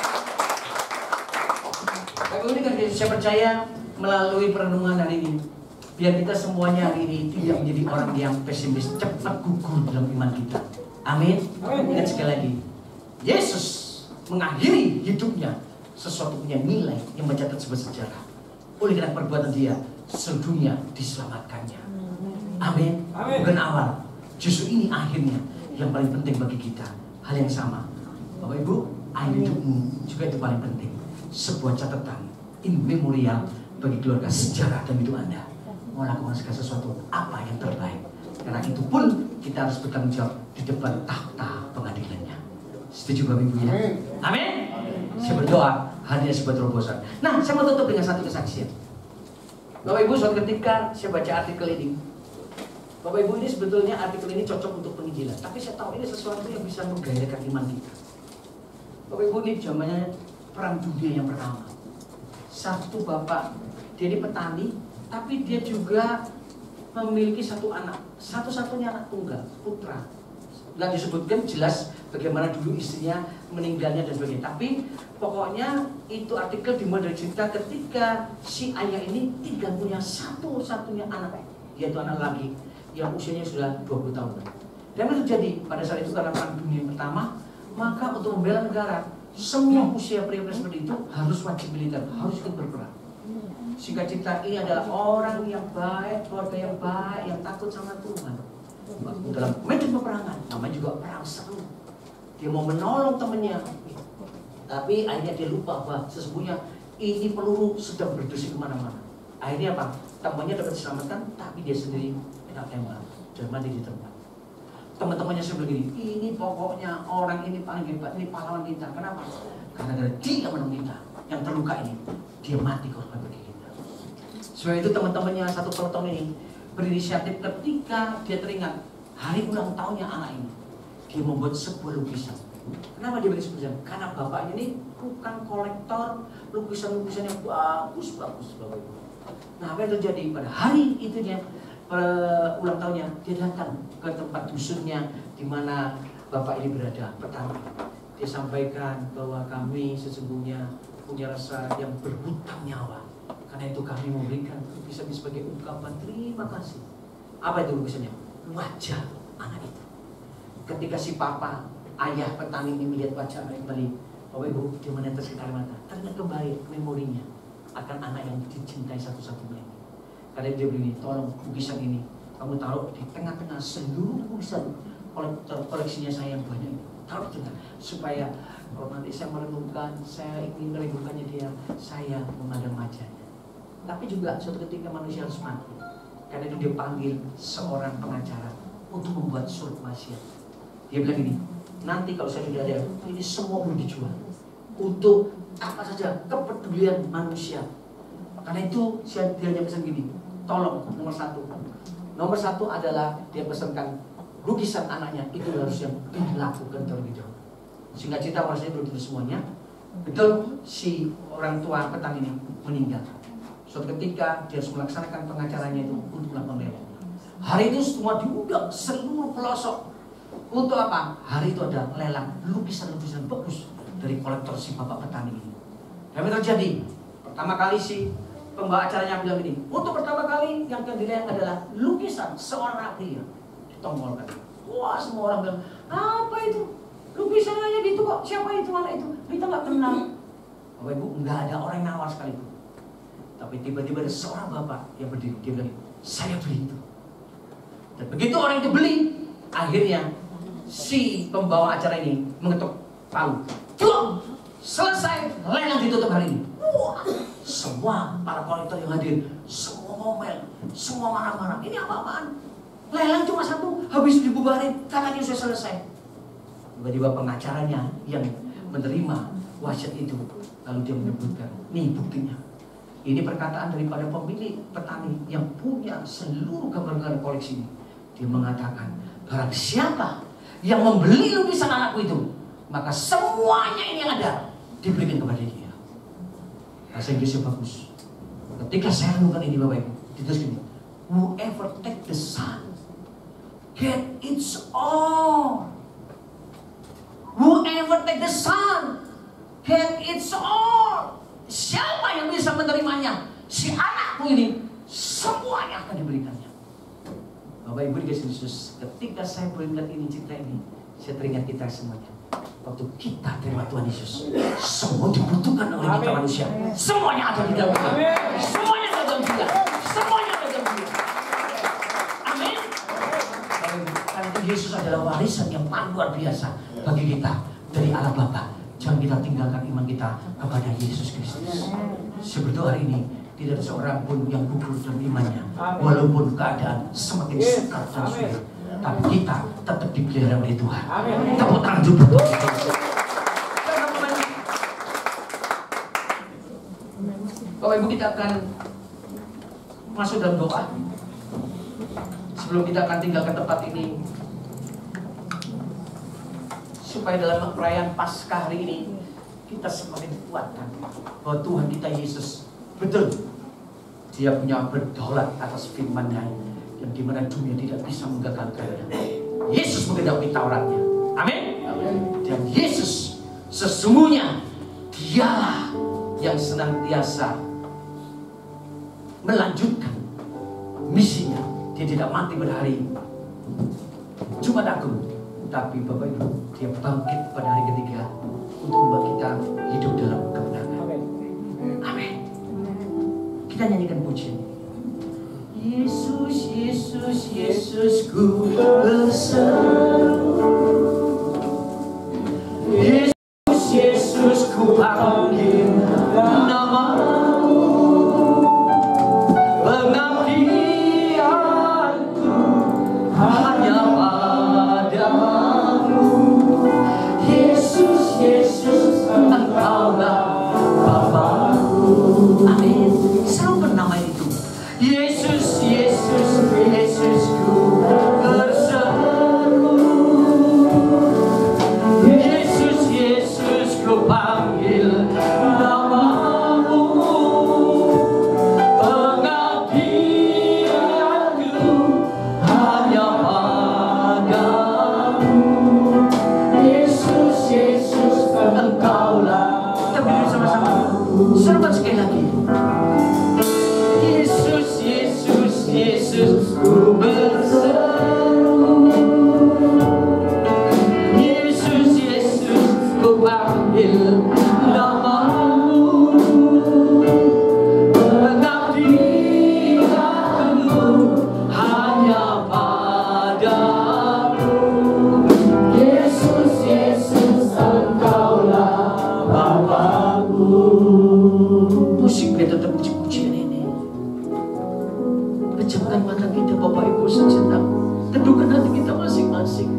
Bapak ini kan saya percaya melalui perenungan hari ini, biar kita semuanya hari ini tidak menjadi orang yang pesimis, cepat gugur dalam iman kita. Amin. Ingat sekali lagi, Yesus mengakhiri hidupnya sesuatu punya nilai yang mencatat sebuah sejarah. Oleh karena perbuatan dia, sedunia diselamatkannya. Amin. Bukan awal, justru ini akhirnya yang paling penting bagi kita. Hal yang sama, Bapak Ibu, akhir hidupmu juga itu paling penting. Sebuah catatan in memorial bagi keluarga, sejarah dan hidup Anda melakukan segala sesuatu apa yang terbaik, karena itu pun kita harus bertanggung jawab di depan tahta pengadilannya. Setuju Bapak Ibu ya? Amin. Saya berdoa hanya sebuah terobosan. Nah, saya mau tutup dengan satu kesaksian. Bapak Ibu, suatu ketika saya baca artikel ini. Bapak Ibu, ini sebetulnya artikel ini cocok untuk penginjilan, tapi saya tahu ini sesuatu yang bisa menggairahkan iman kita. Bapak Ibu, ini zamannya perang dunia yang pertama. Satu bapak, dia ini petani, tapi dia juga memiliki satu anak, satu-satunya anak tunggal, putra. Nggak disebutkan jelas bagaimana dulu istrinya meninggalnya dan sebagainya. Tapi pokoknya itu artikel dimulai dari cerita ketika si ayah ini tinggal punya satu-satunya anak, yaitu anak laki yang usianya sudah dua puluh tahun. Dan itu terjadi pada saat itu karena perang dunia pertama, maka untuk membela negara, semua usia pria-pria seperti itu harus wajib militer, harus ikut berperang. Singkat cerita, ini adalah orang yang baik, keluarga yang baik, yang takut sama Tuhan. Dalam medan peperangan, namanya juga perang seru. Dia mau menolong temannya, tapi akhirnya dia lupa bahwa sesungguhnya ini peluru sedang berdusing kemana-mana. Akhirnya apa? Temannya dapat diselamatkan, tapi dia sendiri kena tembak dan mati di tempat. Teman-temannya sudah begini, ini pokoknya orang ini paling hebat, ini pahlawan kita. Kenapa? Karena dia menolong kita. Yang terluka ini, dia mati korban bagi kita. Sebab itu teman-temannya satu peloton ini berinisiatif ketika dia teringat hari ulang tahunnya anak ini, dia membuat sebuah lukisan. Kenapa dia bikin lukisan? Karena bapaknya ini bukan kolektor lukisan-lukisan yang bagus-bagus, Bapak Ibu. Nah, apa yang terjadi pada hari itu dia uh, ulang tahunnya, dia datang ke tempat dusunnya di mana bapak ini berada, petani. Dia sampaikan bahwa kami sesungguhnya punya rasa yang berhutang nyawa. Karena itu kami memberikan lukisan ini sebagai ungkapan terima kasih. Apa itu lukisannya? Wajah anak itu. Ketika si papa, ayah petani ini melihat wajah anak kembali, Bapak Ibu, dia menetes air mata. Teringat kembali memorinya akan anak yang dicintai satu-satunya ini. Karena dia begini, tolong lukisan ini kamu taruh di tengah-tengah seluruh lukisan kolektor koleksinya saya yang banyak ini. Taruh di tengah, supaya kalau nanti saya merenungkan, saya ingin merindukannya dia, saya memandang wajahnya. Tapi juga suatu ketika manusia harus mati. Karena itu dia panggil seorang pengacara untuk membuat surat wasiat. Dia bilang gini, nanti kalau saya sudah ada, ini semua boleh dijual untuk apa saja kepedulian manusia. Karena itu saya dia hanya pesan gini, tolong nomor satu, nomor satu adalah dia pesankan lukisan anaknya itu harus yang dilakukan terlebih dahulu. Sehingga cerita warasnya belum tentu semuanya. Betul si orang tua petani ini meninggal. Suatu ketika dia harus melaksanakan pengacaranya itu untuk melakukan lelang. Hari itu semua diundang seluruh pelosok. Untuk apa? Hari itu ada lelang lukisan-lukisan bagus dari kolektor si bapak petani ini. Dan yang terjadi, pertama kali si pembawa acaranya bilang ini, untuk pertama kali yang akan dilelang adalah lukisan seorang pria. Ditongolkan. Wah, semua orang bilang, apa itu? Lukisannya gitu kok, siapa itu anak itu? Kita nggak kenal. Bapak Ibu, nggak ada orang yang nawar sekalipun. Tapi tiba-tiba ada seorang bapak yang berdiri, dia bilang, saya beli itu. Dan begitu orang itu beli, akhirnya si pembawa acara ini mengetuk palu. Tuh, selesai lelang ditutup hari ini. Wah, semua para kolektor yang hadir, semua ngomel, semua marah-marah. Ini apa-apaan? Lelang cuma satu, habis dibubarin, katanya sudah selesai. Tiba-tiba pengacaranya yang menerima wasiat itu, lalu dia menyebutkan, nih buktinya. Ini perkataan daripada pemilik petani yang punya seluruh gambar-gambar koleksi ini. Dia mengatakan, barang siapa yang membeli lukisan anakku itu, maka semuanya ini yang ada diberikan kepada dia. Bahasa Inggrisnya bagus. Ketika saya renungkan ini Bapak Ibu, ditulis gini, whoever take the sun, get its all. Whoever take the sun, get its all. Siapa yang bisa menerimanya? Si anakku ini, semuanya akan diberikannya. Bapak Ibu dikasih Yesus, ketika saya beringat ini cerita ini, saya teringat kita semuanya. Waktu kita terima Tuhan Yesus, semua dibutuhkan oleh kita manusia. Semuanya ada di dalam Dia. Semuanya ada di dalam Dia. Semuanya ada di dalam Dia. Amin. Karena Yesus adalah warisan yang paling luar biasa bagi kita dari Allah Bapa. Jangan kita tinggalkan iman kita kepada Yesus Kristus. Seperti hari ini tidak ada seorang pun yang gugur dalam imannya, walaupun keadaan semakin sukar dan sulit, tapi kita tetap dipelihara oleh Tuhan. Tepuk tangan juga. Bapak Ibu, kita akan masuk dalam doa. Sebelum kita akan tinggalkan tempat ini, supaya dalam perayaan Paskah hari ini kita semakin kuatkan bahwa Tuhan kita Yesus betul, Dia punya berdaulat atas firman-Nya yang dimana dunia tidak bisa menggagalkannya. Yesus menggenapi Tauratnya. Amin. Dan Yesus sesungguhnya Dialah yang senantiasa melanjutkan misinya. Dia tidak mati pada hari Jumat Agung, tapi Bapak Ibu, Dia bangkit pada hari ketiga untuk membuat kita hidup dalam kemenangan. Amin. Kita nyanyikan pujian. Yesus, Yesus, Yesusku berseru. Yesus, Yesusku panggil nama. Serban sekali lagi. Yesus, Yesus, Yesus, ku berseru. Yesus, Yesus, ku panggil namamu. Mengabdi aku hanya padamu. Yesus, Yesus, Engkaulah Bapakku. Musik kita tetap puji-pujian ini. Pejamkan mata kita Bapak Ibu sejenak. Teduhkan hati kita masing-masing.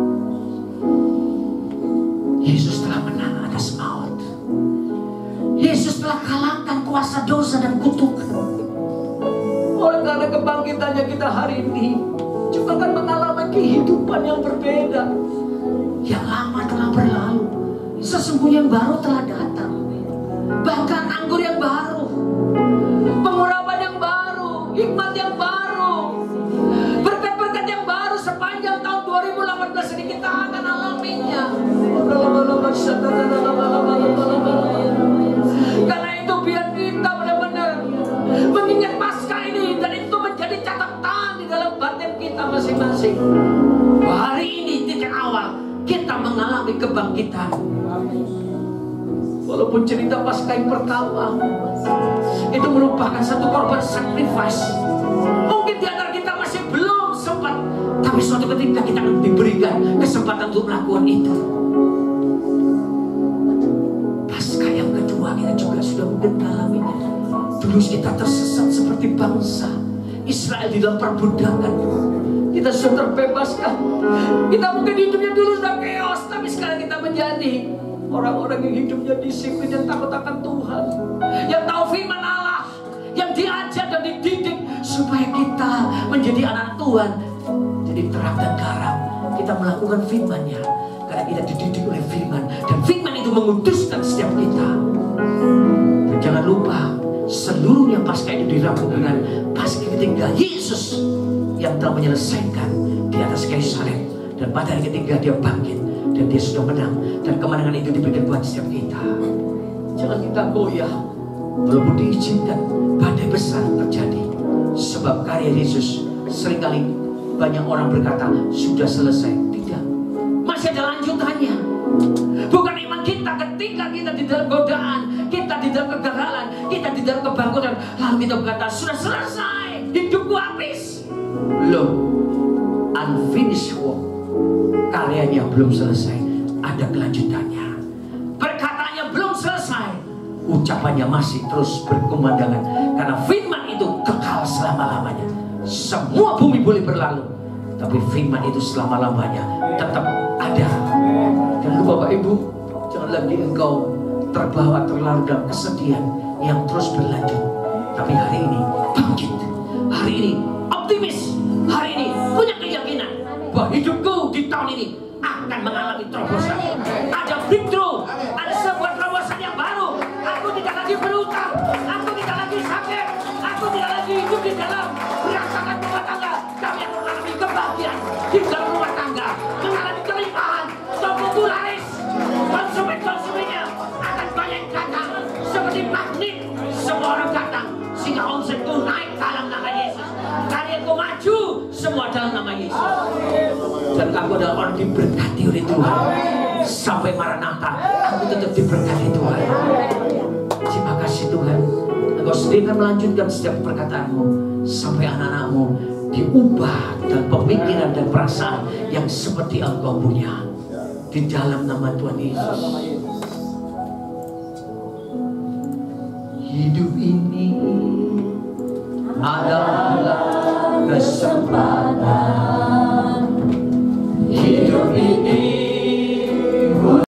Yesus telah menang atas maut. Yesus telah kalahkan kuasa dosa dan kutukan. Oleh karena kebangkitannya kita hari ini juga akan mengalami kehidupan yang berbeda. Yang lama telah berlalu, sesungguhnya yang baru telah datang. Bahkan anggur yang baru, pengurapan yang baru, hikmat yang baru, berkat-berkat yang baru sepanjang tahun dua ribu delapan belas ini kita akan alaminya. Karena itu biar kita benar-benar mengingat Paskah ini, dan itu menjadi catatan di dalam batin kita masing-masing. Hari ini titik awal kita mengalami kebangkitan. Walaupun cerita Paskah yang pertama itu merupakan satu korban sacrifice, mungkin di antara kita masih belum sempat, tapi suatu ketika kita akan diberikan kesempatan untuk melakukan itu. Paskah yang kedua kita juga sudah mengalaminya. Dulu kita tersesat seperti bangsa Israel di dalam perbudakan. Kita sudah terbebaskan. Kita mungkin hidupnya dulu sudah chaos, tapi sekarang kita menjadi orang-orang yang hidupnya disiplin dan takut akan Tuhan, yang tahu firman Allah, yang diajar dan dididik supaya kita menjadi anak Tuhan, jadi terang dan garam. Kita melakukan firman-Nya karena kita dididik oleh firman, dan firman itu menguduskan setiap kita. Dan jangan lupa, seluruhnya Paskah itu dirampung dengan Paskah ketika Yesus yang telah menyelesaikan di atas kayu salib, dan pada hari ketiga dia bangkit dan dia sudah menang, dan kemenangan itu diberikan buat setiap kita. Jangan kita goyah walaupun diizinkan badai besar terjadi, sebab karya Yesus seringkali banyak orang berkata sudah selesai. Tidak, masih ada lanjutannya. Bukan iman kita ketika kita di dalam godaan, kita di dalam kegagalan, kita di dalam kebangkrutan, lalu kita berkata sudah selesai, hidupku habis. Belum, unfinished work, karyanya belum selesai, ada kelanjutannya. Perkataannya belum selesai, ucapannya masih terus berkemandangan, karena firman itu kekal selama-lamanya. Semua bumi boleh berlalu, tapi firman itu selama-lamanya tetap ada. Dan lu Bapak Ibu, jangan lagi engkau terbawa terlarut dalam kesedihan yang terus berlanjut, tapi hari ini bangkit, hari ini optimis, hari ini punya keyakinan bahwa hidupku di tahun ini akan mengalami terobosan. Ada breakthrough, ada sebuah terobosan yang baru. Aku tidak lagi berutang, aku tidak lagi sakit, aku tidak lagi hidup di dalam merasakan rumah tangga. Kami akan mengalami kebahagiaan di dalam rumah tangga, mengalami kelimpahan, tokoku laris, konsumen-konsumennya akan banyak datang seperti magnet. Semua orang datang sehingga omsetku naik dalam nama Yesus, karyaku maju semua dalam nama Yesus. Dan aku adalah orang diberkati oleh Tuhan. Sampai Maranatha aku tetap diberkati Tuhan. Terima kasih Tuhan, Engkau sendiri akan melanjutkan setiap perkataanmu sampai anak-anakmu diubah dan pemikiran dan perasaan yang seperti Engkau punya, di dalam nama Tuhan Yesus. Hidup ini adalah kesempatan